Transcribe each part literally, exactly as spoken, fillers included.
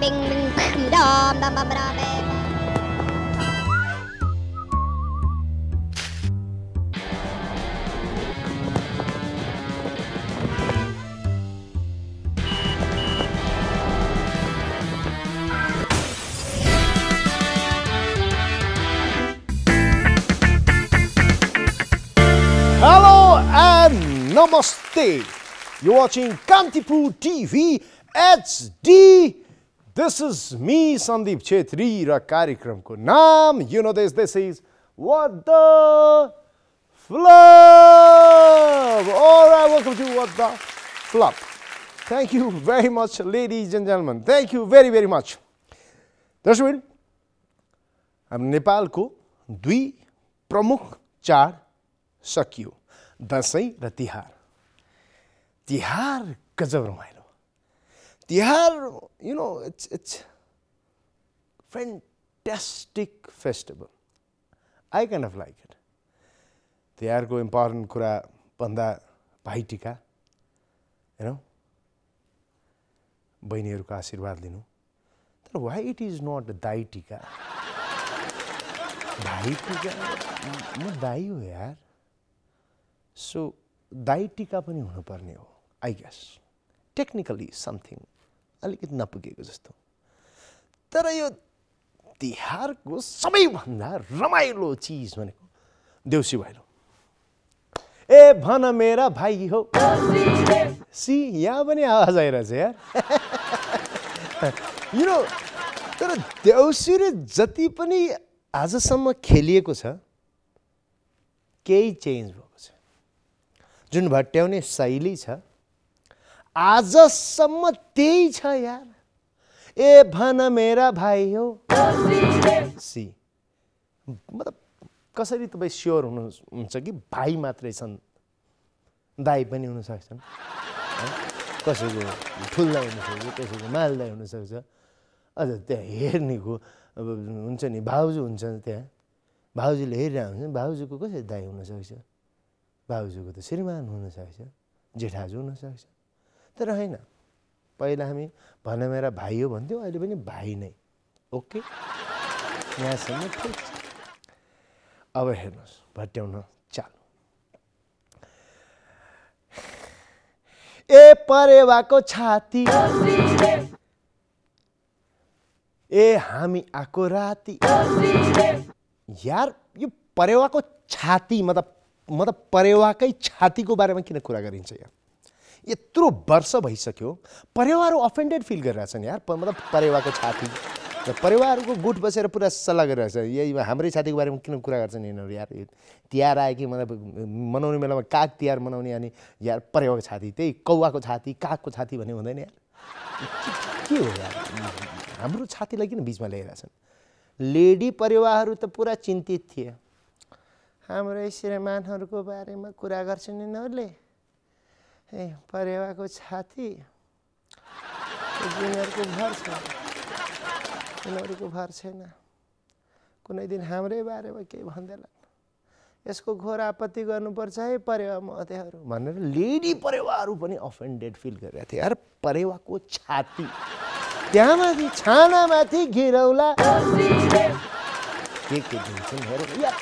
bing bing bing dum dum dum dum. Hello and namaste. You're watching Kantipur T V H D. This is me, Sandeep Chetri, ra कार्यक्रम को नाम, you know this, this is What the Flop. Alright, welcome to What the Flop. Thank you very much, ladies and gentlemen. Thank you very, very much. दर्शकबिन, अब नेपालको दुई प्रमुख चाड सकियो, दशैं र तिहार. तिहार गजब रमाइलो. Tihar, you know, it's it's fantastic festival. I kind of like it. तिहारको important कुरा भन्दा भाइ टिका, you know, बहिनीहरुको आशीर्वाद लिनु. तर why it is not दाइ टिका? भाइ टिका, म दाइ हो यार. So, दाइ टिका पनि हुनुपर्ने हो, I guess. Technically something अलिकति नपुगेको जस्तो. तर यो तिहारको सबैभन्दा रमाइलो चीज भनेको देउसी भैलो. ए भन मेरा भाइ हो. सी यहाँ पनि आवाज आइरहेछ यार. You know, तर देउसीले जति पनि आजसम्म खेलिएको छ, केही चेन्ज भएको छ. जुन भट्याउने शैली छ, आजसम्म त्यही छ यार. ए भन मेरा भाइ हो. सी मतलब कसरी तपाईँ स्योर हुनुहुन्छ कि भाइ मात्रै छन्, दाइ पनि हुन सक्छन्. कसैको ठुल्दाइ हुनसक्छ, कसैको मालदाइ हुनसक्छ. अझ त्यहाँ हेर्नेको अब हुन्छ नि, भाउजू हुन्छ त्यहाँ, भाउजूले हेरिरहेको हुन्छ, भाउजूको कसरी दाइ हुनसक्छ, भाउजूको त श्रीमान हुनसक्छ, जेठाजु हुनसक्छ. तर होइन, पहिला हामी भन मेरा भाइ हो भन्थ्यौँ, अहिले पनि भाइ नै. ओके, यहाँसम्म ठिक छ. अब हेर्नुहोस्, भट्याउन चालु. ए परेवाको छाती, ए हामी आको राती. यार यो परेवाको छाती मतलब मतलब परेवाकै छातीको बारेमा किन कुरा गरिन्छ यार? यत्रो वर्ष भइसक्यो, परेवाहरू अफेन्डेड फिल गरिरहेछन् यार. मतलब परेवाको छाती, परेवाहरूको गुट बसेर पुरा सल्लाह गरिरहेछ. यही हाम्रै छातीको बारेमा किन कुरा गर्छन् यिनीहरू यार? तिहार आयो कि मतलब मनाउने बेलामा काग तिहार मनाउने, अनि यार परेवाको छाती, त्यही कौवाको छाती, कागको छाती भन्ने हुँदैन यार. के हो यार? हाम्रो छातीलाई किन बिचमा ल्याइरहेछन्? लेडी परेवाहरू त पुरा चिन्तित थिए. हाम्रै श्रीमानहरूको बारेमा कुरा गर्छन् यिनीहरूले. ए परेवाको छाती, यिनीहरूको भर छ, यिनीहरूको भर छैन. कुनै दिन हाम्रै बारेमा केही भन्दैनन्. यसको घोर आपत्ति गर्नुपर्छ है परेवा महोदयहरू भनेर लेडी परेवाहरू पनि अफेन्डेड फिल गरिरहेको थिए. यार परेवाको छाती, त्यहाँमाथि छानामाथि घिरौला, के के दिन्छन् हेरौँ यार.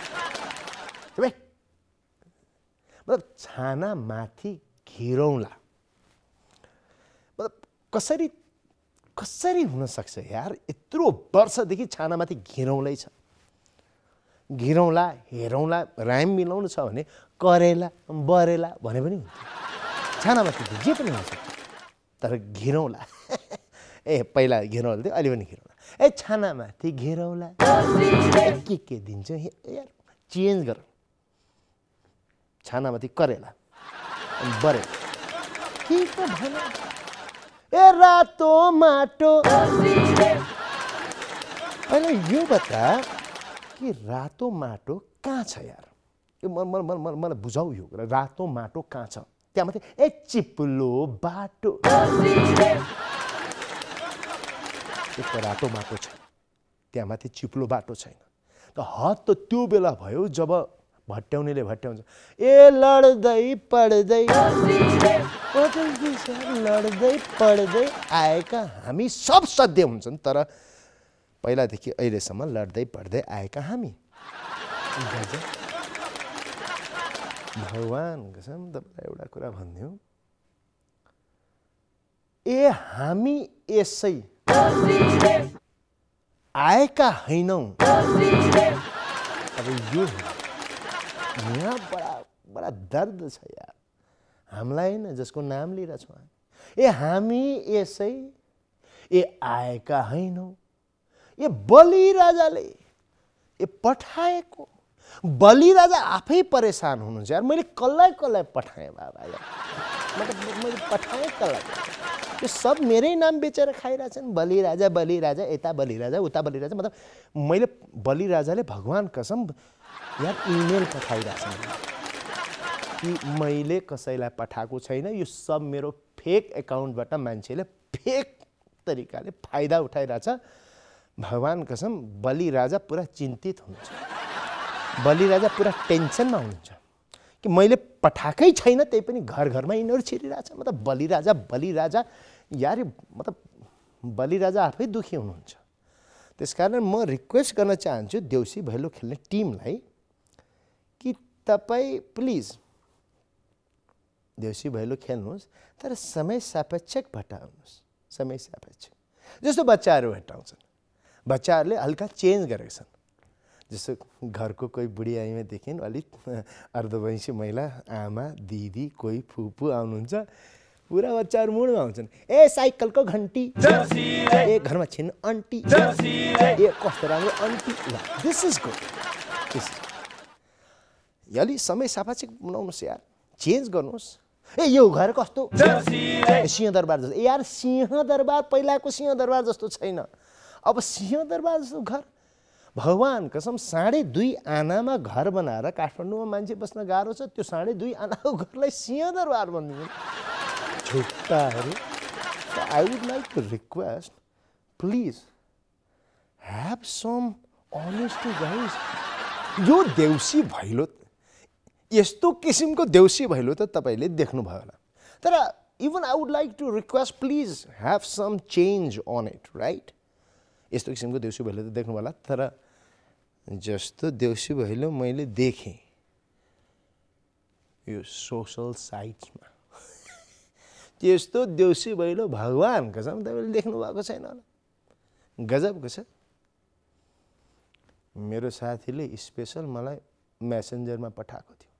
मतलब छानामाथि घिरौला, मतलब कसरी कसरी हुन सक्छ यार? यत्रो वर्षदेखि छानामाथि घिरौलै छ. घिरौला, हेरौँला राइम मिलाउनु छ भने करेला, बरेला भने पनि हुन्छ. छानामाथि जे पनि हुन सक्छ. तर घिरौला, ए पहिला घिरौला थियो, अहिले पनि घिरौला. ए छानामाथि घिरौला, के के दिन्छ यार? चेन्ज गर. छानामाथि करेला, बरेला, के त भन. ए रातो माटो. अहिले यो बता कि रातो माटो कहाँ छ यार? यो मलाई बुझाउ. यो रातो माटो कहाँ छ? त्यहाँ माथि ए चिप्लो बाटो. एक त रातो माटो छ, त्यहाँ माथि चिप्लो बाटो छैन. त हद त त्यो बेला भयो जब भट्याउनेले भट्याउँछ ए लड्दै पढ्दै लड्दै पढ्दै आएका हामी सब सध्य हुन्छन् तर पहिलादेखि अहिलेसम्म लड्दै पढ्दै आएका हामी भगवान कसम तपाईलाई एउटा कुरा भनिदिउँ ए हामी यसै आएका हैनौँ अब यो यहाँ बडा बडा दर्द छ यार हामीलाई हैन जसको नाम लिइरहेछौँ ए हामी यसै ए आएका हैनौँ ए बलिराजाले ए पठाएको बलिराजा आफै परेशान हुनुहुन्छ यार मैले कसलाई कसलाई पठाएँ बाबा यार मतलब मैले पठाएँ कसलाई यो सब मेरै नाम बेचेर खाइरहेछन् बलिराजा बलिराजा यता बलिराजा उता बलिराजा मतलब मैले बलिराजाले भगवान कसम यार इमेल पठाइरहेछन् कि मैले कसैलाई पठाएको छैन यो सब मेरो फेक एकाउन्टबाट मान्छेले फेक तरिकाले फाइदा उठाइरहेछ भगवान कसम बलिराजा पुरा चिन्तित हुनुहुन्छ बलिराजा पुरा टेन्सनमा हुनुहुन्छ कि मैले पठाएकै छैन त्यही पनि घर घरमा यिनीहरू छिरिरहेछ मतलब बलिराजा बलिराजा यार मतलब बलिराजा आफै दुखी हुनुहुन्छ त्यसकारण म रिक्वेस्ट गर्न चाहन्छु देउसी भैलो खेल्ने टिमलाई कि तपाईँ प्लिज देउसी भैलो खेल्नुहोस् तर समय सापेक्षक भटाउनुहोस् समय सापेक्षक जस्तो बच्चाहरू भेटाउँछन् बच्चाहरूले हल्का चेन्ज गरेका छन् जस्तो घरको कोही बुढी आइमादेखि अलिक अर्धवयस्क महिला आमा दिदी कोही फुपू आउनुहुन्छ पुरा बच्चाहरू मुडमा आउँछन् ए साइकलको घन्टी ए घरमा छिन् आन्टी ए कस्तो राम्रो आन्टी दिस इज गुड अलि समय सापेक्षक बनाउनुहोस् यार चेन्ज गर्नुहोस् ए यो घर कस्तो सिंहदरबार जस्तो ए यार सिंहदरबार पहिलाको सिंहदरबार जस्तो छैन अब सिंहदरबार जस्तो घर भगवान कसम साढे दुई आनामा घर बनाएर काठमाडौँमा मान्छे बस्न गाह्रो छ त्यो साढे दुई आनाको घरलाई सिंहदरबार भनिदिनु छुट्टाहरू I would like to request please have some honesty guys यो देउसी भैलो यस्तो किसिमको देउसी भैलो त तपाईँले देख्नुभयो होला तर even I would like to request please have some change on it right यस्तो किसिमको देउसी भैलो त देख्नु होला तर जस्तो देउसी भैलो मैले देखेँ यो सोसल साइट्समा त्यस्तो देउसी भैलो भगवान कसम तपाईँले देख्नु भएको छैन होला गजबको छ मेरो साथीले स्पेसल मलाई मेसेन्जरमा पठाएको थियो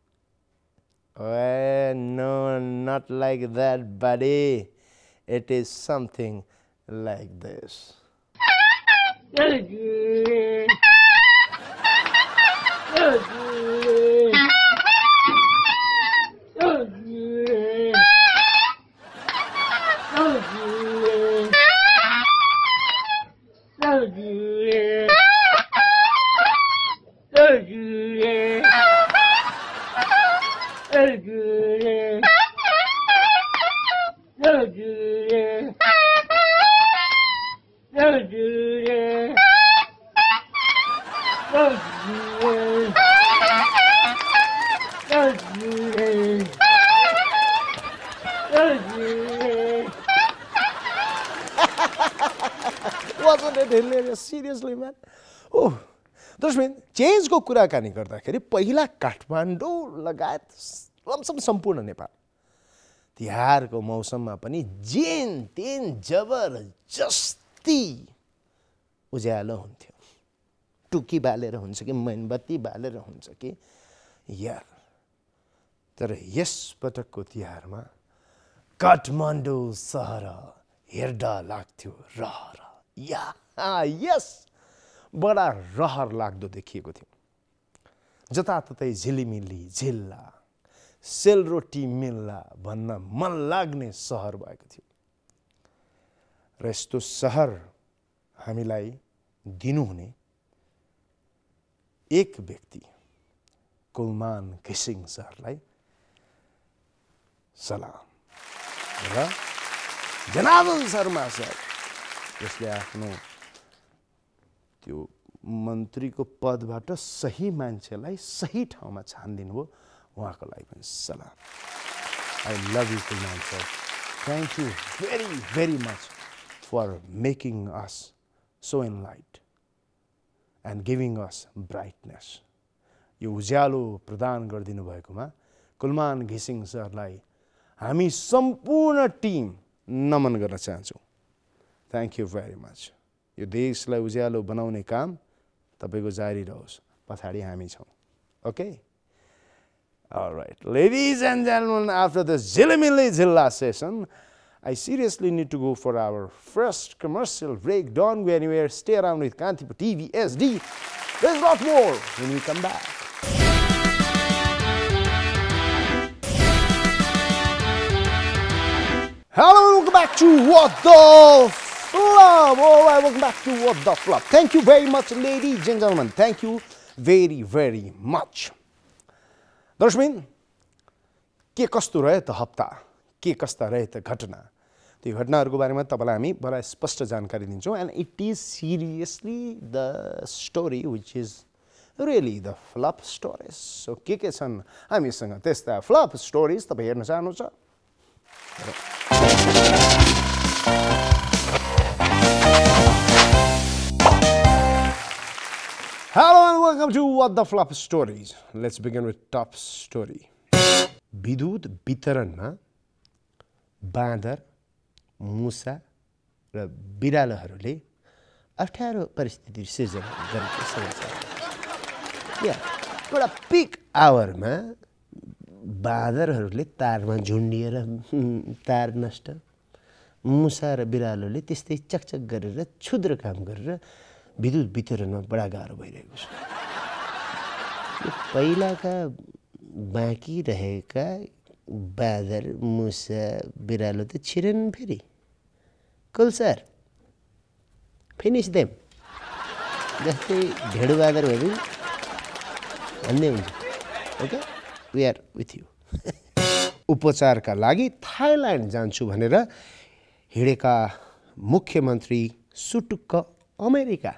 ए no not like that buddy it is something like this Wasn't it hilarious? Seriously, man. Oh, दर्शक चेन्जको कुराकानी गर्दाखेरि पहिला काठमाडौँ लगायत लमसम सम्पूर्ण नेपाल तिहारको मौसममा पनि जेन तेन जबरजस्ती उज्यालो हुन्थ्यो टुकी बालेर हुन्छ कि मोमबत्ती बालेर हुन्छ कि यार तर यस पटकको तिहारमा काठमाडौँ सहर हेर्दा लाग्थ्यो रहर या यस बडा रहर लाग्दो देखिएको थियो जताततै झिलिमिली झिल्ला सेलरोटी मिल्ला भन्न मन लाग्ने सहर भएको थियो र यस्तो सहर हामीलाई दिनुहुने एक व्यक्ति कुलमान घिसिङ सरलाई सलाम र जनार्दन शर्मा सर जसले आफ्नो त्यो मन्त्रीको पदबाट सही मान्छेलाई सही ठाउँमा छानिदिनु भयो उहाँको लागि पनि सलाम I love you Kulman sir thank you very very much for making us so enlight and giving us brightness यो उज्यालो प्रदान गरिदिनु भएकोमा कुलमान घिसिङ सरलाई हामी सम्पूर्ण टिम नमन गर्न चाहन्छौँ थ्याङ्क यू भेरी मच यो देशलाई उज्यालो बनाउने काम तपाईको जारी रहोस् पछाडि हामी छौँ okay All right, ladies and gentlemen, after this Jillimilli Jilla session, I seriously need to go for our first commercial break. Don't go anywhere. Stay around with Kantipur T V S D. There's a lot more when we come back. Hello, welcome back to What the Flop. All right, welcome back to What the Flop. Thank you very much, ladies and gentlemen. Thank you very, very much. दर्शकबिन के कस्तो रह्यो त हप्ता के कस्ता रहे त घटना त्यो घटनाहरूको बारेमा तपाईलाई हामी बडा स्पष्ट जानकारी दिन्छौँ and it is seriously the story which is really the flop stories so के के छन् हामीसँग त्यस्ता फ्लप स्टोरिज तपाईँ हेर्न चाहनुहुन्छ Hello and welcome to What the Flop Stories. Let's begin with top story. विद्युत वितरणमा बाँदर, मुसा र बिरालोहरूले अप्ठ्यारो परिस्थिति सिर्जना गरेको समाचार। या एउटा पिक आवरमा बाँदरहरूले तारमा झुन्डिएर तार नष्ट, मुसा र बिरालोले त्यस्तै चकचक गरेर क्षुद्र काम गरेर विद्युत वितरणमा बडा गाह्रो भइरहेको छ यो पहिलाका बाँकी रहेका बाँदर मुसा बिरालो त छिरेन फेरि कुल सर फिनिस देम जस्तै ढेडु बाँदर भए पनि भन्ने हुन्छ okay we are with you उपचारका लागि थाइल्यान्ड जान्छु भनेर हिँडेका मुख्यमन्त्री सुटुक्क अमेरिका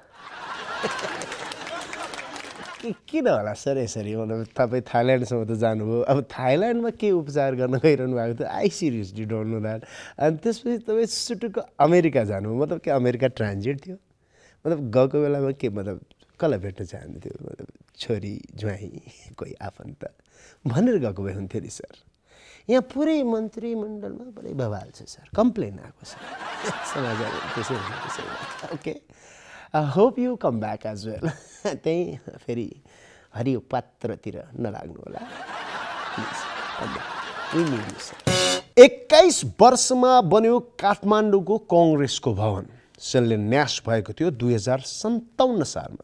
किन होला सर यसरी मतलब तपाईँ थाइल्यान्डसम्म त जानुभयो अब थाइल्यान्डमा के उपचार गर्न गइरहनु भएको त I seriously don't know that अनि त्यसपछि तपाईँ सुटुक्क अमेरिका जानुभयो मतलब के अमेरिका ट्रान्जिट थियो मतलब गएको बेलामा के मतलब कसलाई भेट्न चाहन्थ्यो मतलब छोरी ज्वाइँ कोही आफन्त भनेर गएको भए हुन्थ्यो नि सर यहाँ पुरै मन्त्रीमण्डलमा पुरै बवाल छ सर कम्प्लेन आएको छ समाचार त्यसै हुन्छ okay I hope you come back as well. त्यही फेरि हरियो पात्रतिर नलाग्नु होला please come back we need you sir एक्काइस वर्षमा बन्यो काठमाडौँको कांग्रेसको भवन शिलान्यास भएको थियो दुई हजार सन्ताउन्न सालमा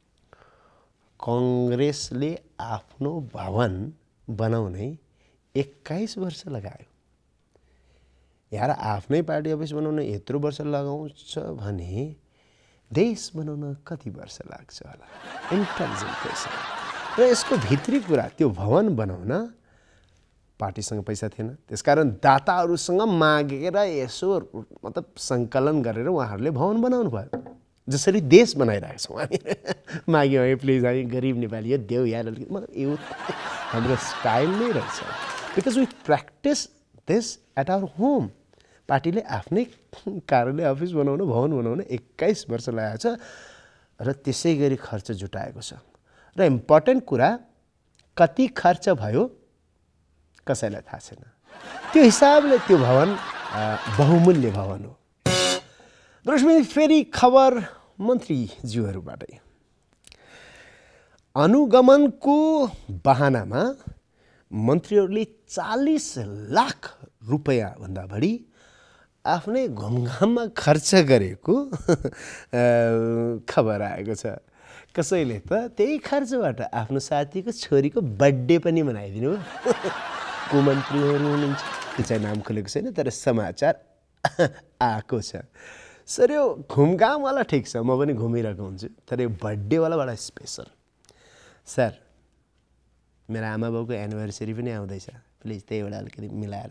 कांग्रेसले आफ्नो भवन बनाउनै एक्काइस वर्ष लगायो यार आफ्नै पार्टी अफिस बनाउन यत्रो वर्ष लगाउँछ भने देश बनाउन कति वर्ष लाग्छ होला इन्टेलिजेन्ट क्वेसन र यसको भित्री कुरा त्यो भवन बनाउन पार्टीसँग पैसा थिएन त्यसकारण दाताहरूसँग मागेर यसो मतलब सङ्कलन गरेर उहाँहरूले भवन बनाउनु भयो जसरी देश बनाइरहेको छौँ हामी माग्यौँ है प्लिज हामी गरिब नेपाली यो देऊ यार मतलब यो हाम्रो स्टाइल नै रहेछ because we practice this at our home पार्टीले आफ्नै कार्यालय अफिस बनाउन भवन बनाउन एक्काइस वर्ष लागेको छ र त्यसै गरी खर्च जुटाएको छ र इम्पोर्टेन्ट कुरा कति खर्च भयो कसैलाई थाहा छैन त्यो हिसाबले त्यो भवन बहुमूल्य भवन हो दर्शक फेरि खबर मन्त्रीज्यूहरूबाटै अनुगमनको बहानामा मन्त्रीहरूले चालीस लाख रुपैयाँ भन्दा बढी आफ्नै घुमघाममा खर्च गरेको खबर आएको छ कसैले त त्यही खर्चबाट आफ्नो साथीको छोरीको बर्थडे पनि मनाइदिनु को मन्त्रीहरू हुनुहुन्छ त्यो चाहिँ नाम खोलेको छैन तर समाचार आएको छ सर यो घुमघामवाला ठिक छ म पनि घुमिरहेको हुन्छु तर यो बर्थडेवाला बडा स्पेसल सर मेरो आमा बाउको एनिभर्सरी पनि आउँदैछ प्लिज त्यही एउटा अलिकति मिलाएर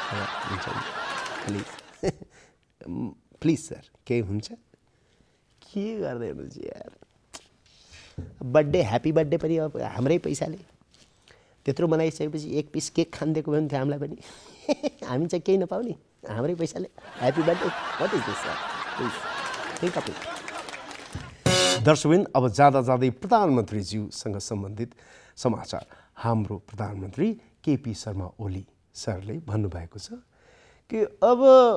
हुन्छ प्लिज प्लिज सर केही हुन्छ के गर्दै हुनुहुन्छ यार बर्थडे ह्यापी बर्थडे पनि अब हाम्रै पैसाले त्यत्रो बनाइसकेपछि एक पिस केक खान दिएको भयो नि थियो हामीलाई पनि हामी चाहिँ केही नपाउने हाम्रै पैसाले happy birthday what is this please think of it दर्शकवृन्द अब जाँदा जाँदै प्रधानमन्त्रीज्यूसँग सम्बन्धित समाचार हाम्रो प्रधानमन्त्री केपी शर्मा ओली सरले भन्नुभएको छ कि अब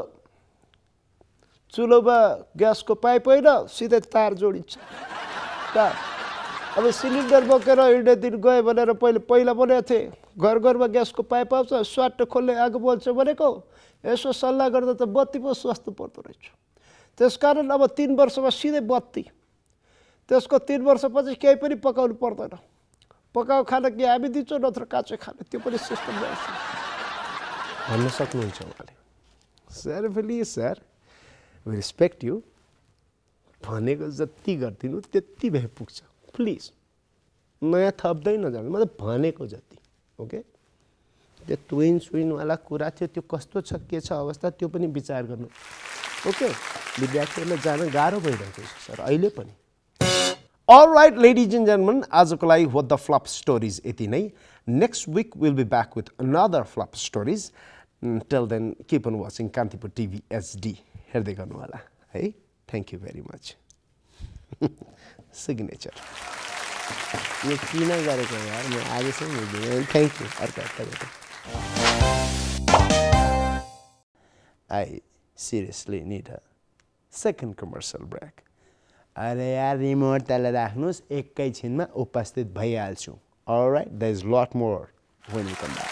चुलोमा ग्यासको पाइप होइन सिधै तार जोडिन्छ तार अब सिलिन्डर बोकेर हिँड्ने दिन गयो भनेर पहिले पहिला भनेको थिएँ घर घरमा ग्यासको पाइप आउँछ स्वाट खोल्ने आगो बल्छ भनेको यसो सल्लाह गर्दा त बत्ती पो सस्तो पर्दो रहेछ त्यसकारण अब तीन वर्षमा सिधै बत्ती त्यसको तीन वर्षपछि केही पनि पकाउनु पर्दैन पकाउ खाना कि हामी दिन्छौँ नत्र काँचै खाने त्यो पनि सिस्टम ल्याउँछ भन्न सक्नुहुन्छ उहाँले sir please sir we respect you भनेको जति गरिदिनु त्यति भए पुग्छ प्लिज नयाँ थप्दै नजानु मतलब भनेको जति ओके त्यो ट्विन स्विनवाला कुरा थियो त्यो कस्तो छ के छ अवस्था त्यो पनि विचार गर्नु ओके विद्यार्थीहरूलाई जान गाह्रो भइरहेको छ सर अहिले पनि All right, ladies and gentlemen, आजको लागि what the flop stories यति नै. Next week we'll be back with another flop stories. Till then, keep on watching Kantipur T V S D. हेर्दै गर्नु होला है. Thank you very much. Signature. यो किन गरेको यार म आजसम्म बुझ्दिनँ. Thank you. अर्को अर्को. I seriously need a second commercial break. अरे यार रिमोट तल राख्नुस् एकैछिनमा उपस्थित भइहाल्छु. All right, there is a lot more when we come back.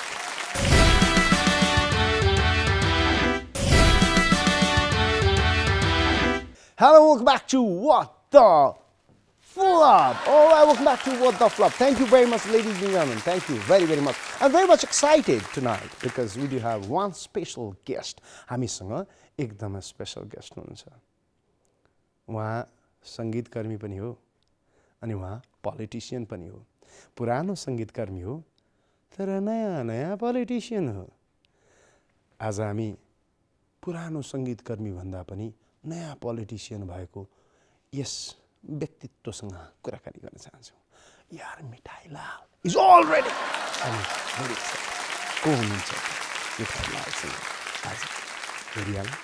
Hello, welcome back to What the Flop. All right, welcome back to What the Flop. Thank you very much, ladies and gentlemen. Thank you very, very much. I'm very much excited tonight because we do have one special guest. हामीसँग एकदमै special guest हुनुहुन्छ. उहाँ सङ्गीतकर्मी पनि हो अनि उहाँ politician पनि हो. पुरानो सङ्गीतकर्मी हो तर नयाँ नयाँ पोलिटिसियन हो. आज हामी पुरानो सङ्गीतकर्मी भन्दा पनि नयाँ पोलिटिसियन भएको यस व्यक्तित्वसँग कुराकानी गर्न चाहन्छौँ. यार मिठाई लाल इज अलरेडी को हुनुहुन्छ मिठाई लालसँग आज हेरिहाल्नु.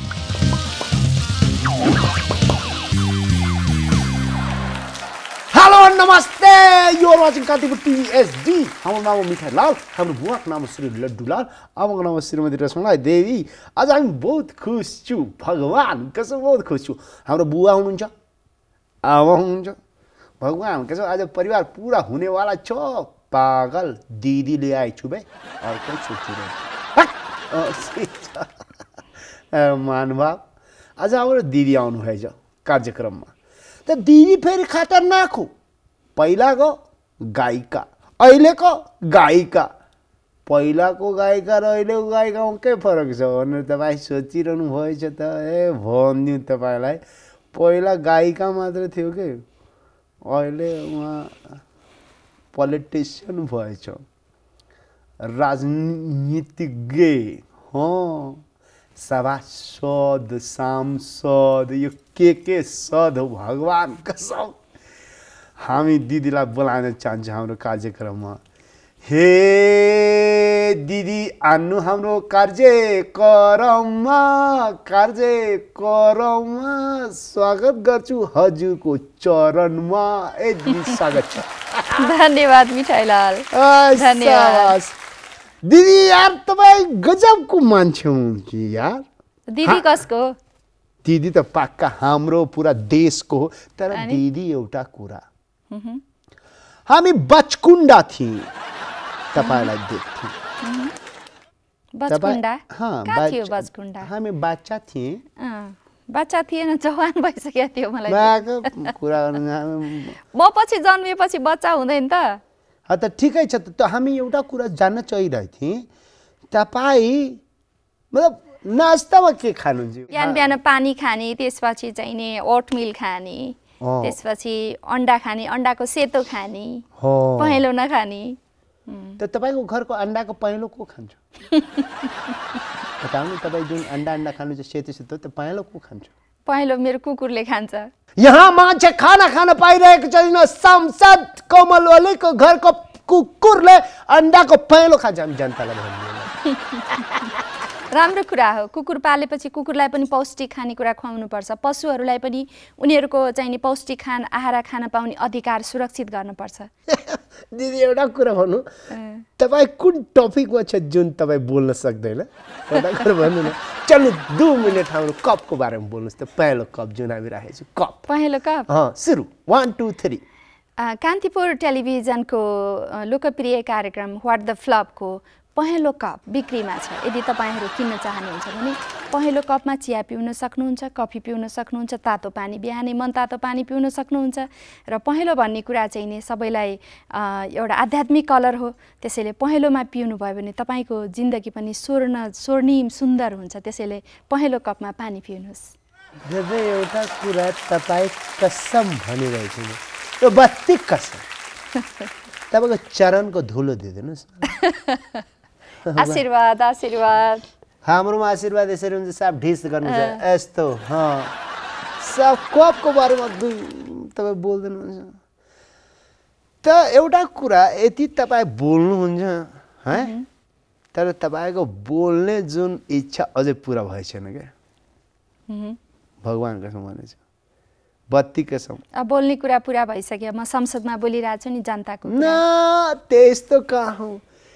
Hello and namaste. You are watching Kantipur T V S D. हाम्रो नाम हो मिठाई लाल. हाम्रो बुवाको नाम हो श्री लड्डू लाल. आमाको नाम हो श्रीमती रसमलाई देवी. आज हामी बहुत खुश छु. भगवान कसम बहुत खुश छु. हाम्रो बुवा हुनुहुन्छ, आमा हुनुहुन्छ. भगवान कसम आज परिवार पूरा हुनेवाला छ. पागल दिदी ले आइ छु बे. अर्कै छोछु रे. मानभाव आज हाम्रो दिदी आउनु भएछ कार्यक्रममा. त दिदी फेरि खतरनाक हो. पहिलाको गायिका अहिलेको गायिका. पहिलाको गायिका र अहिलेको गायिकामा के फरक छ भनेर तपाईँ सोचिरहनु भएछ त. ए भनिदिउँ तपाईँलाई पहिला गायिका मात्र थियो कि अहिले उहाँ पोलिटिसियन भएछ राजनीतिज्ञ. हँ सभासद सांसद यो के के सद हो भगवान कसम. हामी दिदीलाई बोलाउन चाहन्छौँ हाम्रो कार्यक्रममा. हे दिदी आउनु हाम्रो कार्यक्रममा कार्यक्रममा स्वागत गर्छु हजुरको चरणमा. ए दिदी स्वागत छ. धन्यवाद मिठाई लाल. धन्यवाद दिदी. यार तपाईँ गजबको मान्छे हुनुहुन्छ यार. दिदी कसको? दिदी त पक्का हाम्रो पुरा देशको हो. तर दिदी एउटा कुरा हामी बचकुण्डा थियौँ तपाईँलाई देख्थ्यौँ. बचकुण्डा? हाँ कहाँ थियो बचकुण्डा? हामी बच्चा थियौँ. बच्चा थिएन जवान भइसकेको थियो मलाई. कुरा म पछि जन्मिएपछि बच्चा हुँदैन त. त ठिकै छ त. हामी एउटा कुरा जान्न चाहिरहेको थियौँ तपाईँ मतलब नास्तामा के खानुहुन्छ? बिहान बिहान पानी खाने त्यसपछि चाहिँ नि ओटमिल खाने त्यसपछि अन्डा खाने अन्डाको सेतो खाने पहेँलो नखाने. त तपाईँको घरको अन्डाको पहेँलो को खान्छ? बताउनु. तपाईँ जुन अन्डा अन्डा खानुहुन्छ सेतो सेतो त पहेँलो को खान्छ? पहेँलो मेरो कुकुरले खान्छ। यहाँ मान्छे खाना खान पाइरहेको छैन, सांसद कमल ओलीको घरको कुकुरले अन्डाको पहेँलो खान्छ। हामी जनतालाई भन्नु राम्रो कुरा हो। कुकुर पालेपछि कुकुरलाई पनि पौष्टिक खानेकुरा खुवाउनुपर्छ। पशुहरूलाई पनि उनीहरूको चाहिने पौष्टिक खान आहार खान पाउने अधिकार सुरक्षित गर्नुपर्छ। दिदी एउटा कुरा भन्नु, तपाईँ कुन टपिकमा छ जुन तपाईँ बोल्न सक्दैन? एउटा कुरा भन्नु न। चल्नु दो मिनट हाम्रो कपको बारेमा बोल्नुहोस् त। पहेँलो कप जुन हामी राखेको छु, कप पहेँलो कप। अँ सुरु वान टू थ्री। कान्तिपुर टेलिभिजनको लोकप्रिय कार्यक्रम व्हाट द फ्लपको पहेँलो कप बिक्रीमा छ। यदि तपाईँहरू किन्न चाहनुहुन्छ भने पहेँलो कपमा चिया पिउन सक्नुहुन्छ, कफी पिउन सक्नुहुन्छ, तातो पानी, बिहानै मन तातो पानी पिउन सक्नुहुन्छ। र पहेँलो भन्ने कुरा चाहिँ नि सबैलाई एउटा आध्यात्मिक कलर हो। त्यसैले पहेँलोमा पिउनुभयो भने तपाईँको जिन्दगी पनि स्वर्ण स्वर्णिम सुन्दर हुन्छ। त्यसैले पहेँलो कपमा पानी पिउनुहोस्। एउटा कुरा तपाईँ कसम भनिरहेछु, यो बत्ती कसम तपाईँको चरणको धुलो दिइदिनुहोस्। आशीर्वाद आशीर्वाद। हाम्रोमा आशीर्वाद यसरी हुन्छ, साफ ढिस गर्नुहुन्छ यस्तो। हाँ सब कपको बारेमा तपाईँ बोल्दिनुहुन्छ त। एउटा कुरा यति तपाईँ बोल्नुहुन्छ है, तर तपाईँको बोल्ने जुन इच्छा अझै पुरा भएको छैन क्या। भगवान कसम भनेछु, बत्ती कसम। अब बोल्ने कुरा पुरा भइसक्यो। म संसदमा बोलिरहेको छु नि जनताको। न त्यस्तो कहाँ हो?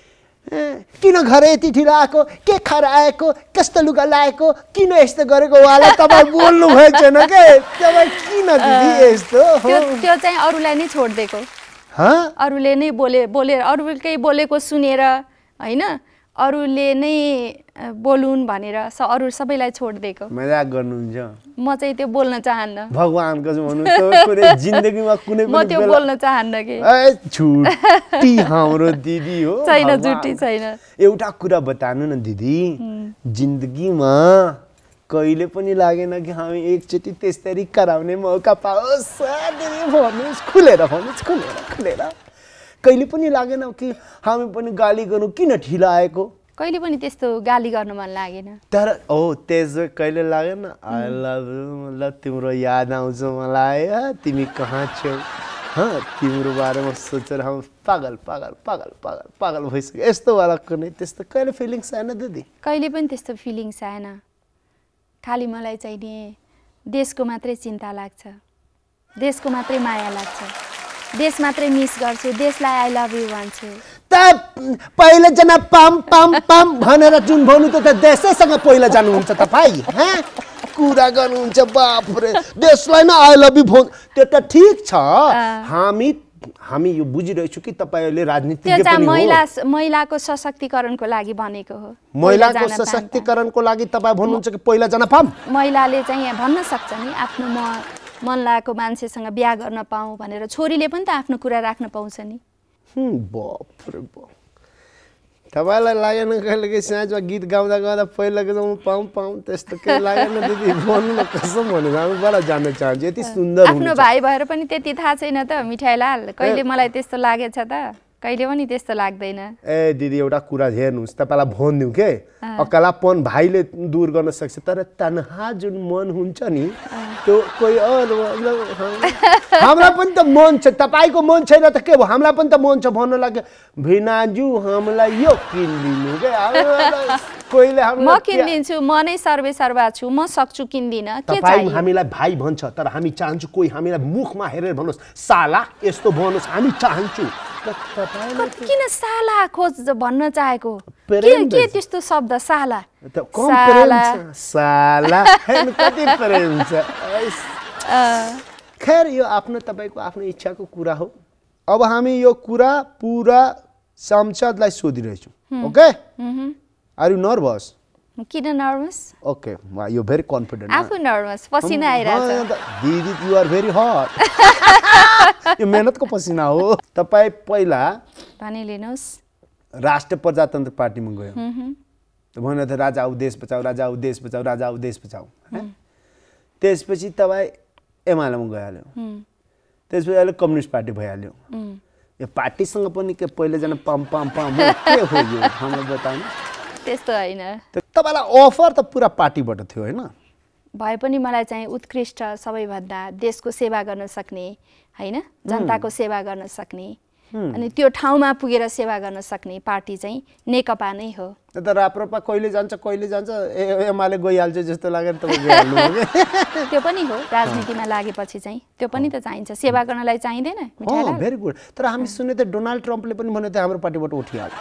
किन घर यति ढिलो आएको, के खाएर आएको, कस्तो लुगा लगाएको, किन यस्तो गरेको वाला तपाईँ बोल्नु भएन छैन के? तपाईँ किन दिदी यस्तो? त्यो चाहिँ अरूलाई नै छोडिदिएको। अरूले नै बोले बोले अरूकै बोलेको सुनेर होइन, अरूले नै बोलुन् भनेर अरू सबैलाई छोडिदिएको। मजाक गर्नुहुन्छ? म चाहिँ त्यो बोल्न चाहन्न। भगवानको कुनै जिन्दगीमा कुनै म त्यो बोल्न चाहन्न कि। झुटी हाम्रो दिदी हो। छैन, झुटी छैन। एउटा कुरा बताउनु न दिदी, जिन्दगीमा कहिले पनि लागेन कि हामी एकचोटि त्यसरी कराउने मौका पाओस्? भन्नुहोस्, खुलेर भन्नुहोस्, खुलेर खुलेर। कहिले पनि लागेन कि हामी पनि गाली गर्नु, किन ढिलो आएको? कहिले पनि त्यस्तो गाली गर्नु मन लागेन। तर ओ त्यसो कहिले लागेन? आई लभ यु, मतलब तिम्रो याद आउँछ मलाई, तिमी कहाँ छौ, हाँ तिम्रो बारेमा सोचेर हम पागल पागल पागल पागल पागल भइसक्यो, यस्तो वाला कुनै त्यस्तो कहिले फिलिङ्स आएन दिदी? कहिले पनि त्यस्तो फिलिङ्स आएन। खालि मलाई चाहिँ नि देशको मात्रै चिन्ता लाग्छ, देशको मात्रै माया लाग्छ, देश मात्रै मिस गर्छु, देशलाई आई लभ यु भन्छु। त पहिला जना पाम पाम पाम भनेर जुन भन्नु त देशैसँग पहिला जानुहुन्छ तपाईँ, हाँ कुरा गर्नुहुन्छ, बाफ रे देशलाई नै आई लभ यु भन्, त्यो त ठिक छ। हामी हामी यो बुझिरहेछु कि तपाईँले राजनीतिज्ञ पनि हो। महिला महिलाको सशक्तिकरणको लागि भनेको हो। महिलाको सशक्तिकरणको लागि तपाईँ भन्नुहुन्छ कि पहिला जना पाम? महिलाले चाहिँ यहाँ भन्न सक्छ नि, आफ्नो म मन लागेको मान्छेसँग बिहा गर्न पाऊँ भनेर। छोरीले पनि त आफ्नो कुरा राख्न पाउँछ नि। बाप रे बाप, तपाईँलाई लागेन कहिले कि साँझमा गीत गाउँदा गाउँदा पहिलाको जम्मा पाऊँ पाऊँ त्यस्तो केही लागेन दिदी? भन्नु न, कसम भनेको हामी बडा जान्न चाहन्छु, यति सुन्दर आफ्नो भाइ भएर पनि त्यति थाहा छैन त मिठाईलाल, कहिले मलाई त्यस्तो लागेछ त? कहिले पनि त्यस्तो लाग्दैन। ए दिदी एउटा कुरा हेर्नुहोस्, तपाईँलाई भनिदिउँ के, अकेलापन भाइले दूर गर्न सक्छ, तर तनहा जुन मन हुन्छ नि त्यो कोही अरू, हामीलाई पनि त मन छ, तपाईँको मन छैन त के भयो? हामीलाई पनि त मन छ, भन्नु लाग्यो भिनाजु हामीलाई यो किनिदिनु के, कोहीले म किनिदिन्छु, म नै सर्वे सर्वा छु, म सक्छु, किन्दिनँ, के चाहियो? हामीलाई भाइ भन्छ, तर हामी चाहन्छु कोही हामीलाई मुखमा हेरेर भन्नुहोस् साला यस्तो भन्नुहोस्, हामी चाहन्छु। किन साला खोज भन्न चाहेको? के के त्यस्तो शब्द साला? साला साला कति प्रेम छ। खैर यो आफ्नो तपाईँको आफ्नो इच्छाको कुरा हो। अब हामी यो कुरा पुरा सांसदलाई सोधिरहेछौँ, ओके? Are you nervous? किन nervous? Okay, you very confident. आफू नर्भस, पसिना आइरहेछ। दिदी यु आर भेरी हट। यो मेहनतको पसिना हो। तपाईँ पहिला भनिलिनुहोस् राष्ट्रिय प्रजातन्त्र पार्टीमा गयो, भन्नु त राजा आऊ देश बचाऊ, राजा आऊ देश बचाऊ, राजा आऊ देश बचाऊ। त्यसपछि तपाईँ एमालेमा गइहाल्यो, त्यसपछि अहिले कम्युनिस्ट पार्टी भइहाल्यो। यो पार्टीसँग पनि के पहिला जना पम पम पम के हो यो हामीलाई बताउनु? त्यस्तो होइन, तपाईँलाई अफर त पुरा पार्टीबाट थियो होइन? भए पनि मलाई चाहिँ उत्कृष्ट सबैभन्दा देशको सेवा गर्न सक्ने हैन जनताको सेवा गर्न सक्ने अनि त्यो ठाउँमा पुगेर सेवा गर्न सक्ने पार्टी चाहिँ नेकपा नै हो। त राप्रपा कहिले जान्छ कहिले जान्छ एमाले गइहाल्छ जस्तो लागेर तपाईँ गइहाल्नु हो के? त्यो पनि हो, राजनीतिमा लागेपछि चाहिँ त्यो पनि त चाहिन्छ, सेवा गर्नलाई चाहिँदैन मिठाईलाल? Very good. तर हामी सुने त डोनाल्ड ट्रम्पले पनि भने त हाम्रो पार्टीबाट उठिहाल्यो।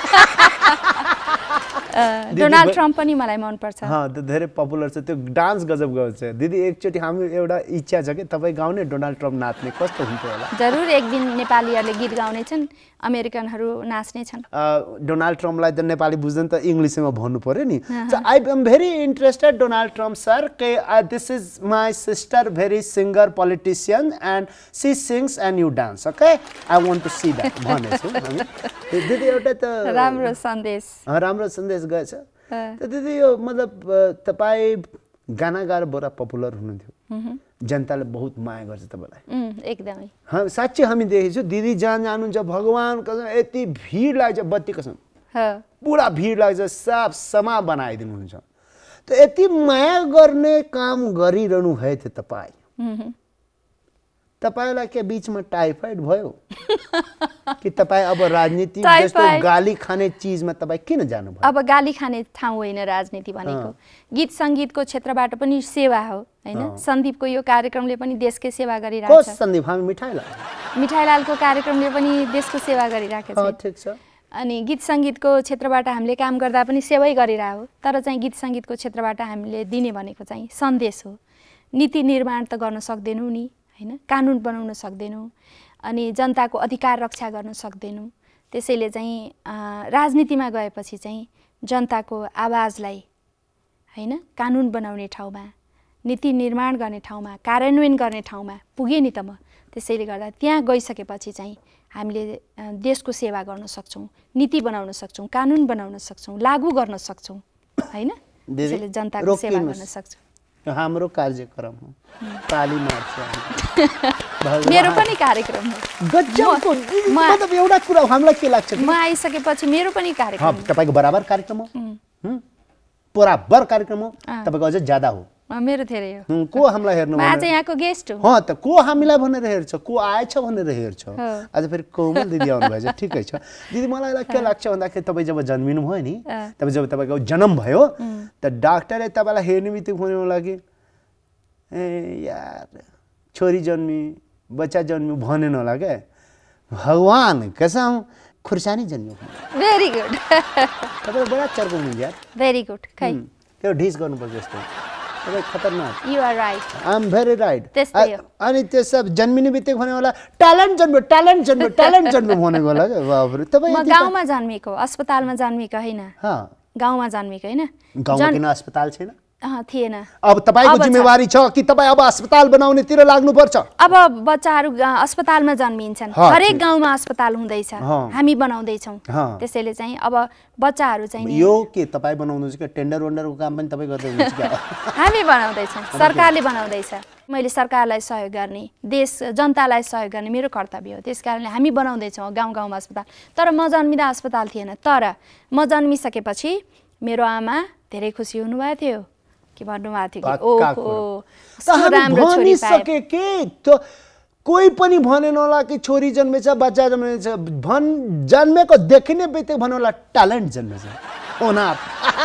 डोनाल्ड ट्रम्प पनि मलाई मनपर्छ। हाँ, त्यो धेरै पपुलर छ, त्यो डान्स गजब गाउँछ। दिदी एकचोटि हामी एउटा इच्छा छ कि तपाईँ गाउने डोनाल्ड ट्रम्प नाच्ने, कस्तो हुन्थ्यो होला? जरुर एक दिन नेपालीहरूले गीत गाउने छन्, अमेरिकनहरू नाच्ने छन्। डोनाल्ड ट्रम्पलाई त नेपाली बुझ्दैन त इङ्ग्लिसमा भन्नु पर्यो नि। So I am very interested Donald Trump sir के this is my sister very singer politician and she sings and you dance okay I want to see that भनेछु हामी। दिदी एउटा त राम्रो सन्देश राम्रो सन्देश गएछ। त दिदी यो मतलब तपाईँ गाना गाएर बडा पपुलर हुनुहुन्थ्यो, जनताले बहुत माया गर्छ तपाईँलाई एकदमै। हाँ साँच्चै हामी देखेको छु दिदी जहाँ जानुहुन्छ भगवान् कसम यति भिड लाग्छ, बत्ती कसम पुरा भिड लाग्छ, साफ समा बनाइदिनुहुन्छ। त यति माया गर्ने काम गरिरहनु भयो थियो तपाईँ, तपाईलाई के बीचमा टाइफाइड भयो कि तपाईँ अब राजनीति जस्तो गाली खाने चीजमा तपाईँ किन जानुभयो? अब गाली खाने ठाउँ होइन राजनीति भनेको, गीत सङ्गीतको क्षेत्रबाट पनि सेवा हो हैन। सन्दीपको यो कार्यक्रमले पनि देशकै सेवा गरिरहेको छ। सन्दीप हामी मिठाईलाल मिठाईलालको कार्यक्रमले पनि देशको सेवा गरिरहेको छ। ठीक छ। अनि गीत सङ्गीतको क्षेत्रबाट हामीले काम गर्दा पनि सेवै गरिरहेको हो, तर चाहिँ गीत सङ्गीतको क्षेत्रबाट हामीले दिने भनेको चाहिँ सन्देश हो। नीति निर्माण त गर्न सक्दैनौँ नि हैन, कानुन बनाउन सक्दैनौँ अनि जनताको अधिकार रक्षा गर्न सक्दैनौँ। त्यसैले चाहिँ राजनीतिमा गएपछि चाहिँ जनताको आवाजलाई हैन कानुन बनाउने ठाउँमा, नीति निर्माण गर्ने ठाउँमा, कार्यान्वयन गर्ने ठाउँमा पुगे नि त म। त्यसैले गर्दा त्यहाँ गइसकेपछि चाहिँ हामीले देशको सेवा गर्न सक्छौँ, नीति बनाउन सक्छौँ, कानुन बनाउन सक्छौँ, लागू गर्न सक्छौँ हैन। त्यसैले जनताको सेवा गर्न सक्छौँ। हाम्रो कार्यक्रम हो ताली मार्छ, मेरो पनि कार्यक्रम हो गजबको। मतलब एउटा कुरा हामीलाई के लाग्छ, म आइसकेपछि मेरो पनि कार्यक्रम, तपाईँको बराबर कार्यक्रम हो, बराबर कार्यक्रम हो, तपाईँको अझै ज्यादा हो, मेरो धेरै हो। को हामीलाई हेर्नु, म आज यहाँको गेस्ट हो। हाँ त को हामीलाई भनेर हेर्छ, को आएछ भनेर हेर्छ। आज फेरि कोमल दिदी आउनु भएछ, ठिकै छ। दिदी मलाई के लाग्छ भन्दाखेरि तपाईँ जब जन्मिनु भयो नि, तपाईँ जब तपाईँको जन्म भयो त डाक्टरले तपाईँलाई हेर्ने बित्तिकै भन्नु लागि ए यार छोरी जन्मी बच्चा जन्म्यो भनेन होला क्या, भगवान कसम खुर्सानी जन्म्यो। भेरी गुड, तपाईँ बडा चर्को हुनुहुन्छ यार। भेरी गुड, खै त्यो ढिस गर्नुपर्छ यस्तो, तपाईँ खतरनाक। You are right, I am very right. त्यस्तै हो। अनि त्यो सब जन्मिने बित्तिकै भने होला ट्यालेन्ट जन्म्यो ट्यालेन्ट जन्म्यो ट्यालेन्ट जन्म्यो भनेको होला क्या। बाबरे तपाईँ म गाउँमा जन्मेको, अस्पतालमा जन्मेको होइन। गाउँमा जन्मेको होइन। गाउँमा किन अस्पताल छैन? थिएन। अब तपाईँको जिम्मेवारी छ कि तपाईँ अब अस्पताल बनाउनेतिर लाग्नुपर्छ। अब बच्चाहरू अस्पतालमा जन्मिन्छन्, हरेक गाउँमा अस्पताल हुँदैछ, हामी बनाउँदैछौँ। त्यसैले चाहिँ अब बच्चाहरू चाहिँ यो के तपाईँ बनाउनुहुन्छ कि टेन्डर वेन्डरको काम पनि तपाईँ गर्दै हुनुहुन्छ क्या? हामी बनाउँदैछौँ, सरकारले बनाउँदैछ। मैले सरकारलाई सहयोग गर्ने, देश जनतालाई सहयोग गर्ने मेरो कर्तव्य हो। त्यस कारणले हामी बनाउँदैछौँ गाउँ गाउँमा अस्पताल। तर म जन्मिँदा अस्पताल थिएन, तर म जन्मिसकेपछि मेरो आमा धेरै खुसी हुनुभएको थियो कि भन्नुभएको थियो कि ओहो कस्तो राम्रो छोरी पाए के त कोही पनि भनेन होला कि छोरी जन्मेछ बच्चा जन्मेछ, भन जन्मेको देखिने बित्तिकै भन्नु होला ट्यालेन्ट जन्मेछ ओनाप।